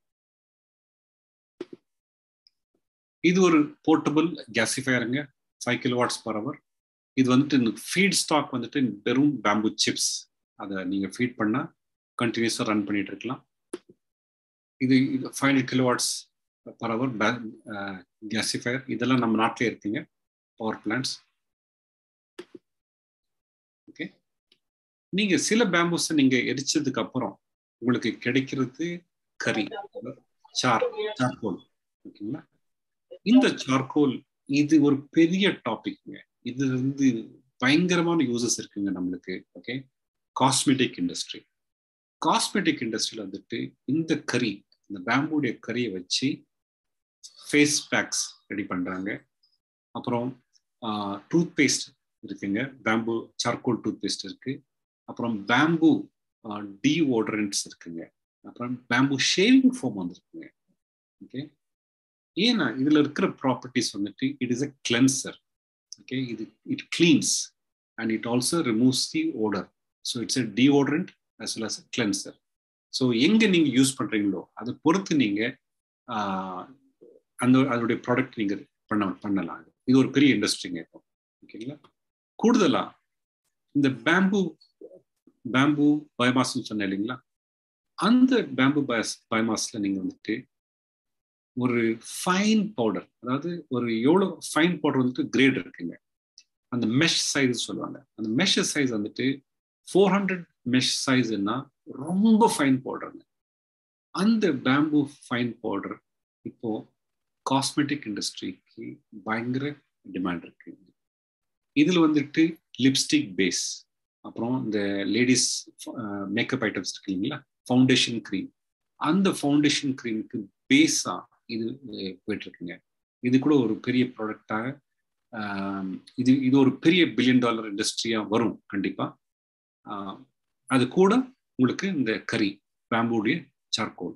இது ஒரு போர்ட்டபிள் கேசிஃபயருங்க, 5 kW/h. இது வந்துட்டு ஃபீட் ஸ்டாக் வந்துட்டு வெறும் பேம்பு சிப்ஸ். அதை நீங்க ஃபீட் பண்ணா கண்டினியூஸா ரன் பண்ணிட்டு இருக்கலாம். இது 500 kW/h கேசிஃபயர். இதெல்லாம் நம்ம நாட்டிலே இருக்குங்க, பவர் பிளான்ட்ஸ். ஓகே, நீங்க சில பேம்பூஸ் நீங்க எரிச்சதுக்கு அப்புறம் உங்களுக்கு கிடைக்கிறது கரி, சார்கோல். ஓகேங்களா, இந்த சார்கோல் இது ஒரு பெரிய டாபிக்ங்க. இது வந்து பயங்கரமான யூசஸ் இருக்குங்க நம்மளுக்கு. ஓகே, காஸ்மெட்டிக் இண்டஸ்ட்ரியில வந்துட்டு இந்த கரி, இந்த பேம்புடைய கரியை வச்சு ஃபேஸ் பேக்ஸ் ரெடி பண்றாங்க. அப்புறம் டூத் பேஸ்ட் இருக்குங்க, பேம்பு சார்கோல் டூத் பேஸ்ட் இருக்கு. அப்புறம் பேம்பு டீஓடரண்ட்ஸ் இருக்குங்க. அப்புறம் பேம்பு ஷேவிங் ஃபோம் வந்துருக்குங்க. ஓகே, ஏன்னா இதுல இருக்கிற ப்ராப்பர்ட்டிஸ் வந்துட்டு it is a cleanser. Okay, it cleans and it also removes the odour. So it's a deodorant as well as a cleanser. So எங்க நீங்க யூஸ் பண்றீங்களோ அதை பொறுத்து நீங்க அதோடைய ப்ராடக்ட் நீங்க பண்ணலாம். இது ஒரு பெரிய இண்டஸ்ட்ரிங்க இப்போ. ஓகேங்களா, கூடுதலா இந்த பேம்பு பயோமாஸ்ன்னு சொன்னேன் இல்லைங்களா, அந்த பேம்பு பயோமாஸ்ல நீங்க வந்துட்டு ஒரு ஃபைன் பவுடர், அதாவது ஒரு எவ்வளோ ஃபைன் பவுடர் வந்துட்டு கிரேட் இருக்குங்க. அந்த மெஷ் சைஸ் சொல்லுவாங்க. அந்த மெஷ் சைஸ் வந்துட்டு 400 மெஷ் சைஸ்ன்னா ரொம்ப ஃபைன் பவுடருங்க. அந்த பேம்பு ஃபைன் பவுடர் இப்போ காஸ்மெட்டிக் இண்டஸ்ட்ரிக்கு பயங்கர டிமாண்ட் இருக்கு. இதுல வந்துட்டு லிப்ஸ்டிக் பேஸ், அப்புறம் இந்த லேடிஸ் மேக்கப் ஐட்டம்ஸ் இருக்கு இல்லைங்களா, ஃபவுண்டேஷன் க்ரீம், அந்த ஃபவுண்டேஷன் க்ரீமுக்கு பேஸா இது போயிட்டு இருக்குங்க. இது கூட ஒரு பெரிய ப்ராடக்டாக இது ஒரு பெரிய $1 billion இண்டஸ்ட்ரியா வரும் கண்டிப்பா. அது கூட உங்களுக்கு இந்த கரி பேம்புடைய சார்கோல்,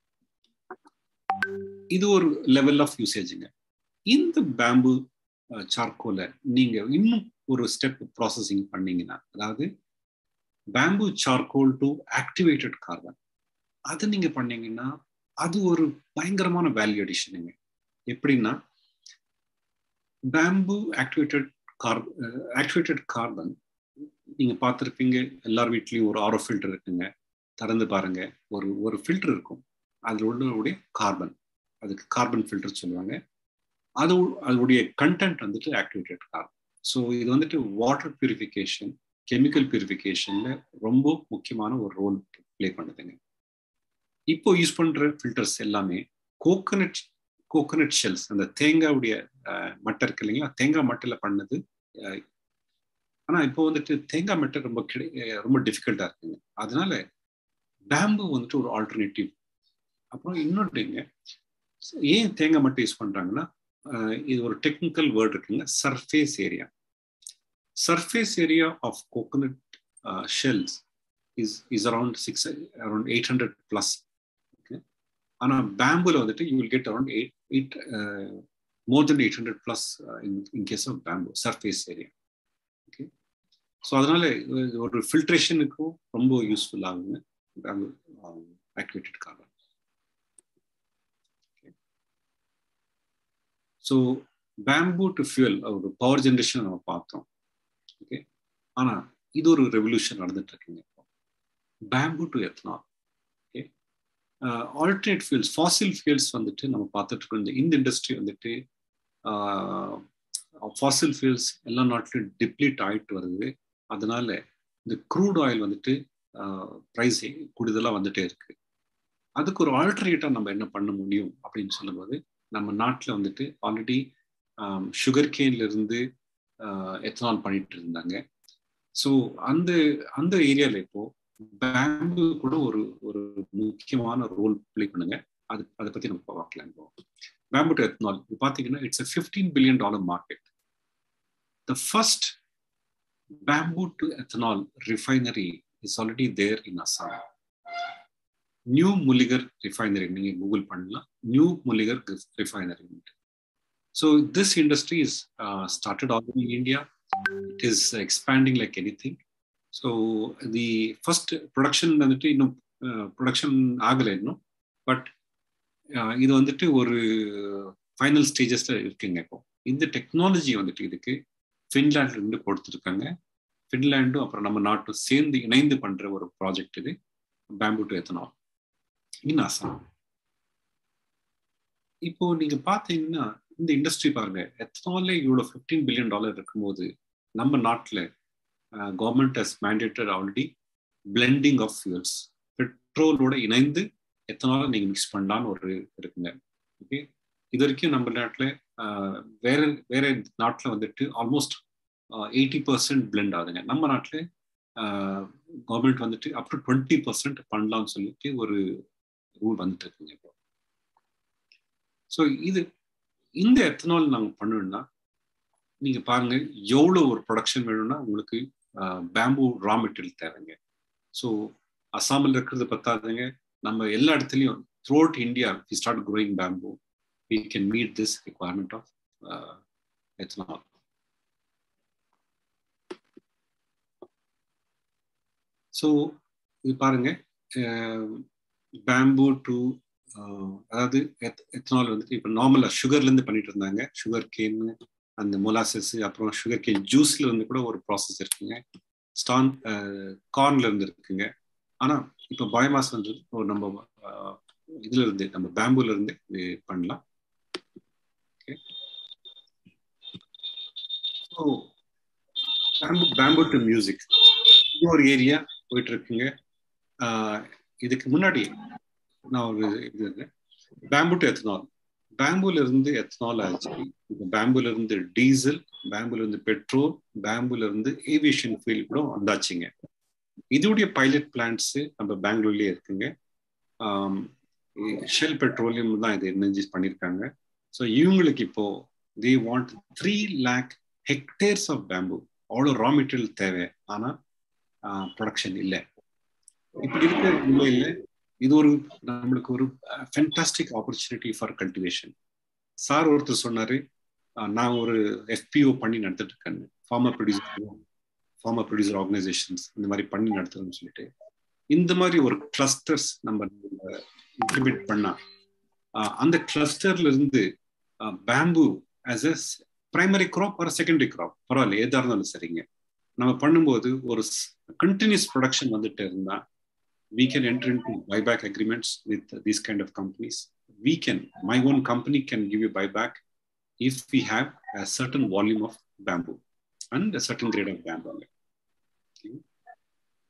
இது ஒரு லெவல் ஆஃப் யூசேஜுங்க. இந்த பேம்பு சார்கோலை நீங்க இன்னும் ஒரு ஸ்டெப் ப்ராசஸிங் பண்ணீங்கன்னா, அதாவது bamboo charcoal to activated carbon, அது நீங்க பண்ணீங்கன்னா அது ஒரு பயங்கரமான வேல்யூ அடிஷனுங்க. எப்படின்னா, பேம்பு ஆக்டிவேட்டட் கார்பன் நீங்க பார்த்துருப்பீங்க, எல்லார் வீட்லயும் ஒரு ஆரோ ஃபில்டர் இருக்குங்க. திறந்து பாருங்க, ஒரு ஃபில்டர் இருக்கும், அதில் உள்ளவருடைய கார்பன், அதுக்கு கார்பன் ஃபில்டர் சொல்லுவாங்க. அதோடைய கண்டென்ட் வந்துட்டு ஆக்டிவேட்டட் கார்பன். ஸோ இது வந்துட்டு வாட்டர் பியூரிஃபிகேஷன் கெமிக்கல் பியூரிஃபிகேஷன்ல ரொம்ப முக்கியமான ஒரு ரோல் ப்ளே பண்ணுதுங்க. இப்போ யூஸ் பண்ற ஃபில்டர்ஸ் எல்லாமே கோகனட் ஷெல்ஸ், அந்த தேங்காவுடைய மட்டை இருக்கு இல்லைங்களா, தேங்காய் மட்டையில பண்ணது. ஆனா இப்போ வந்துட்டு தேங்காய் மட்டை ரொம்ப டிஃபிகல்ட்டா இருக்குங்க. அதனால பேம்பு வந்துட்டு ஒரு ஆல்டர்னேட்டிவ். அப்புறம் இன்னொன்றுங்க, ஏன் தேங்காய் மட்டை யூஸ் பண்றாங்கன்னா, இது ஒரு டெக்னிக்கல் வேர்ட் இருக்குங்க, surface area. Surface area of coconut shells is around 800 plus. Okay, and bamboo வந்துட்டு you will get around 8 more than 800 plus in case of bamboo surface area. Okay, so அதனால ஒரு ஃபில்ட்ரேஷனுக்கு ரொம்ப useful ஆகுங்க bamboo activated carbon. Okay, so bamboo to fuel ஒரு power generation நம்ம பார்த்தோம். Okay, ஆனா இது ஒரு ரெவல்யூஷன் நடந்துட்டு இருக்குங்க. Bamboo to ethanol. Okay, alternate fuels, fossil fuels வந்துட்டு நம்ம பார்த்துட்டு இருக்கோம். இந்த இண்டஸ்ட்ரி வந்துட்டு ஃபாசில் ஃபியூல்ஸ் எல்லா நாட்டிலும் டிப்ளீட் ஆகிட்டு வருது. அதனால இந்த க்ரூட் ஆயில் வந்துட்டு ப்ரைஸ் கூடுதலாக வந்துட்டே இருக்கு. அதுக்கு ஒரு ஆல்டர்னேட்டாக நம்ம என்ன பண்ண முடியும் அப்படின்னு சொல்லும்போது, நம்ம நாட்டில் வந்துட்டு ஆல்ரெடி சுகர் கேன்ல இருந்து எத்தனால் பண்ணிட்டு இருந்தாங்க. ஸோ அந்த ஏரியால இப்போ பேம்பு கூட ஒரு முக்கியமான ரோல் பிளே பண்ணுங்க. அதை பத்தி நம்ம பார்க்கலாம். இப்போ பேம்பு டு எத்தனால் பார்த்தீங்கன்னா it's $15 billion market. The first bamboo to ethanol refinery is already there in Assam. Numaligarh refinery நீங்க கூகுள் பண்ணலாம், Numaligarh refinery. So this industry is started already in India. It is expanding like anything. So the first production வந்துட்டு இன்னும் production ஆகலை இன்னும், but இது வந்துட்டு ஒரு final ஸ்டேஜஸ்ல இருக்குங்க. இப்போ இந்த டெக்னாலஜி வந்துட்டு இதுக்கு ஃபின்லாண்ட்ல இருந்து கொடுத்துருக்காங்க. ஃபின்லாண்டும் அப்புறம் நம்ம நாட்டும் சேர்ந்து இணைந்து பண்ற ஒரு ப்ராஜெக்ட் இது, bamboo to ethanol in Assam. இப்போ நீங்க பாத்தீங்கன்னா இந்த இண்டஸ்ட்ரி பாருங்க, எத்தனாலே இவ்வளோ $15 billion இருக்கும்போது நம்ம நாட்டில் government has mandated already blending of fuels. பெட்ரோலோட இணைந்து எத்தனால நீங்க மிக்ஸ் பண்ணலான்னு ஒரு இருக்குங்க. ஓகே, இது வரைக்கும் நம்ம நாட்டில் வேற நாட்டில் வந்துட்டு ஆல்மோஸ்ட் 80% பிளெண்ட் ஆகுதுங்க. நம்ம நாட்டில் கவர்மெண்ட் வந்துட்டு அப் டு 20% பண்ணலாம்னு சொல்லிட்டு ஒரு ரூல் வந்துட்டு இருக்குங்க இப்போ. ஸோ இந்த எத்தனால் நாங்கள் பண்ணணும்னா நீங்க பாருங்க எவ்வளோ ஒரு ப்ரொடக்ஷன் வேணும்னா உங்களுக்கு பேம்பு ரா மெட்டீரியல் தேவைங்க. ஸோ அசாமில் இருக்கிறது பத்தாதுங்க, நம்ம எல்லா இடத்துலையும் throughout India we start growing bamboo. We can meet this requirement of ethanol. So இது பாருங்க, பேம்பு டு அதாவது எத்தனால் வந்துட்டு இப்போ நார்மலாக சுகர்லேருந்து பண்ணிட்டு இருந்தாங்க. சுகர் கேன், அந்த மொலாசஸ், அப்புறம் சுகர் கேன் ஜூஸ்ல இருந்து கூட ஒரு ப்ராசஸ் இருக்குங்க. கார்ன்ல இருந்து இருக்குங்க. ஆனால் இப்போ பயோமாஸ் வந்து நம்ம இதுல இருந்து, நம்ம பேம்புல இருந்து இது பண்ணலாம். Okay, so bamboo to music இது ஒரு ஏரியா போயிட்டு இருக்குங்க. இதுக்கு முன்னாடி நான் ஒரு இது பேம்பு டு எத்தனால், பேம்புல இருந்து எத்தனால் ஆச்சு. இப்போ பேம்புல இருந்து டீசல், பேம்புல இருந்து பெட்ரோல், பேம்புல இருந்து ஏவியேஷன் ஃபீல்ட் கூட வந்தாச்சுங்க. இதோடைய பைலட் பிளான்ட்ஸ் நம்ம பெங்களூர்லயே இருக்குங்க. ஷெல் பெட்ரோலியம் தான் இது எனர்ஜி பண்ணியிருக்காங்க. ஸோ இவங்களுக்கு இப்போ they want 3 lakh hectares of bamboo. அவ்வளோ ரா மெட்டீரியல் தேவை, ஆனால் ப்ரொடக்ஷன் இல்லை. இப்படி இருக்க நிலையில இது ஒரு நம்மளுக்கு ஒரு fantastic opportunity for cultivation. Sir ஒருத்தர் சொன்னாரு, நான் ஒரு FPO பண்ணி நடத்திட்டு இருக்கேன், ஃபார்மர் ப்ரொடியூசர் ஆர்கனைசேஷன்ஸ் இந்த மாதிரி பண்ணி நடத்துறேன்னு சொல்லிட்டு. இந்த மாதிரி ஒரு கிளஸ்டர்ஸ் நம்ம இம்ப்ளிமெண்ட் பண்ணா அந்த கிளஸ்டர்ல இருந்து bamboo as a primary crop ஒரு செகண்டரி கிராப் பரவாயில்ல, எதா இருந்தாலும் சரிங்க, நம்ம பண்ணும்போது ஒரு கண்டினியூஸ் ப்ரொடக்ஷன் வந்துட்டு இருந்தா we can enter into buyback agreements with these kind of companies. My own company can give you buyback if we have a certain volume of bamboo and a certain grade of bamboo.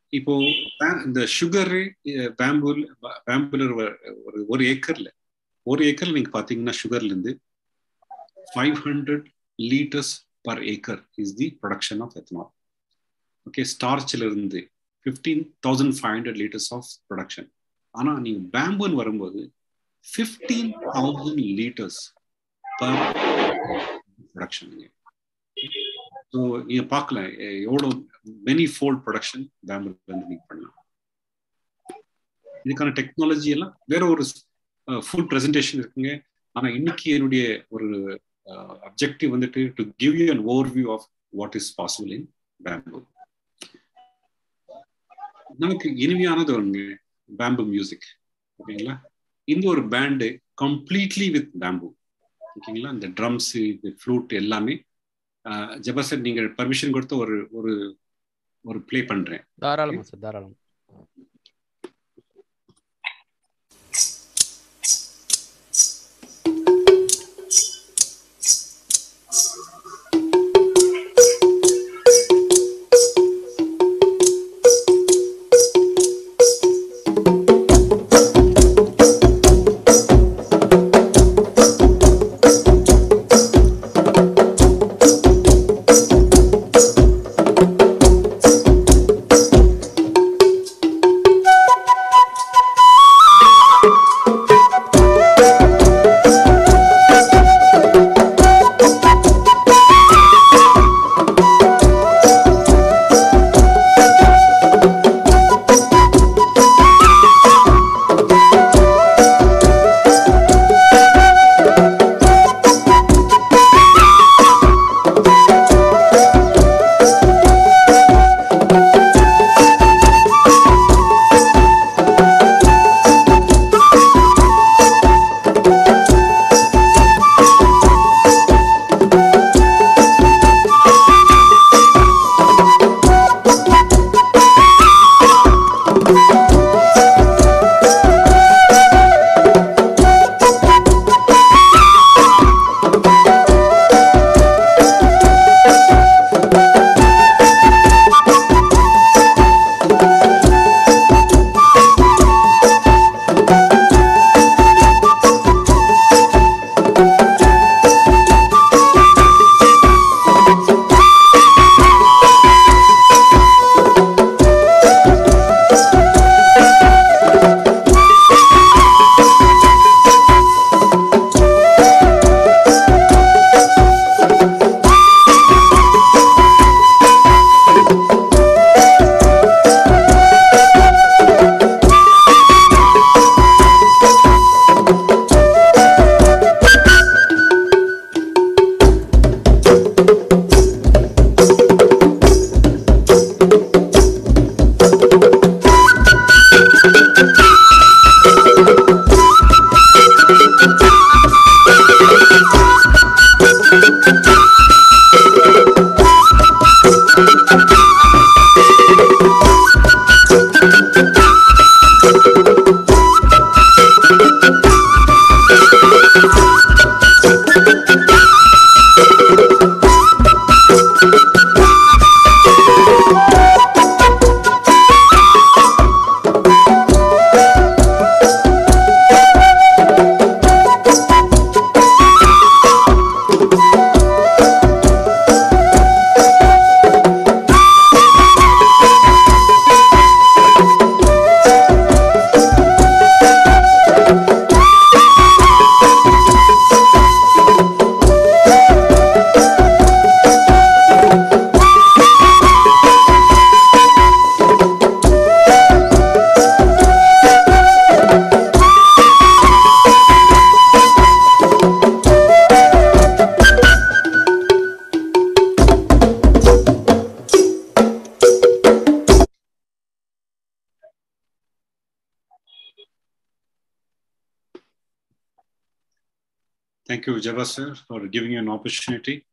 இப்போ இந்த sugar பேம்புல ஒரு ஏக்கர்ல நீங்க பாத்தீங்கன்னா சுகர்ல இருந்து 500 liters per acre is the production of ethanol. Okay, ஸ்டார்ச்ல இருந்து 15,500 liters of production. ஆனா நீங்க பேம்புன்னு வரும்போது 15,000 liters per production. ஸோ நீங்க பார்க்கல எவ்வளோ மெனி ஃபோல்ட் ப்ரொடக்ஷன் பேம்புல இருந்து நீங்க பண்ணலாம். இதுக்கான டெக்னாலஜி எல்லாம் வேற ஒரு ஃபுல் ப்ரெசன்டேஷன் இருக்குங்க. ஆனா இன்னைக்கு என்னுடைய ஒரு அப்ஜெக்டிவ் வந்துட்டு to give you an overview of what is possible in bamboo. நமக்கு இனிமையானது ஒன்று பேம்பு மியூசிக். ஓகேங்களா, இந்த ஒரு பேண்டு கம்ப்ளீட்லி வித் பேம்பு. ஓகேங்களா, இந்த ட்ரம்ஸ் இந்த ஃப்ளூட் எல்லாமே. ஜபா சார் நீங்கள் பர்மிஷன் கொடுத்து ஒரு ப்ளே பண்றேன். தாராளமா சார், தாராளம். Thank you, Java sir, for giving you an opportunity.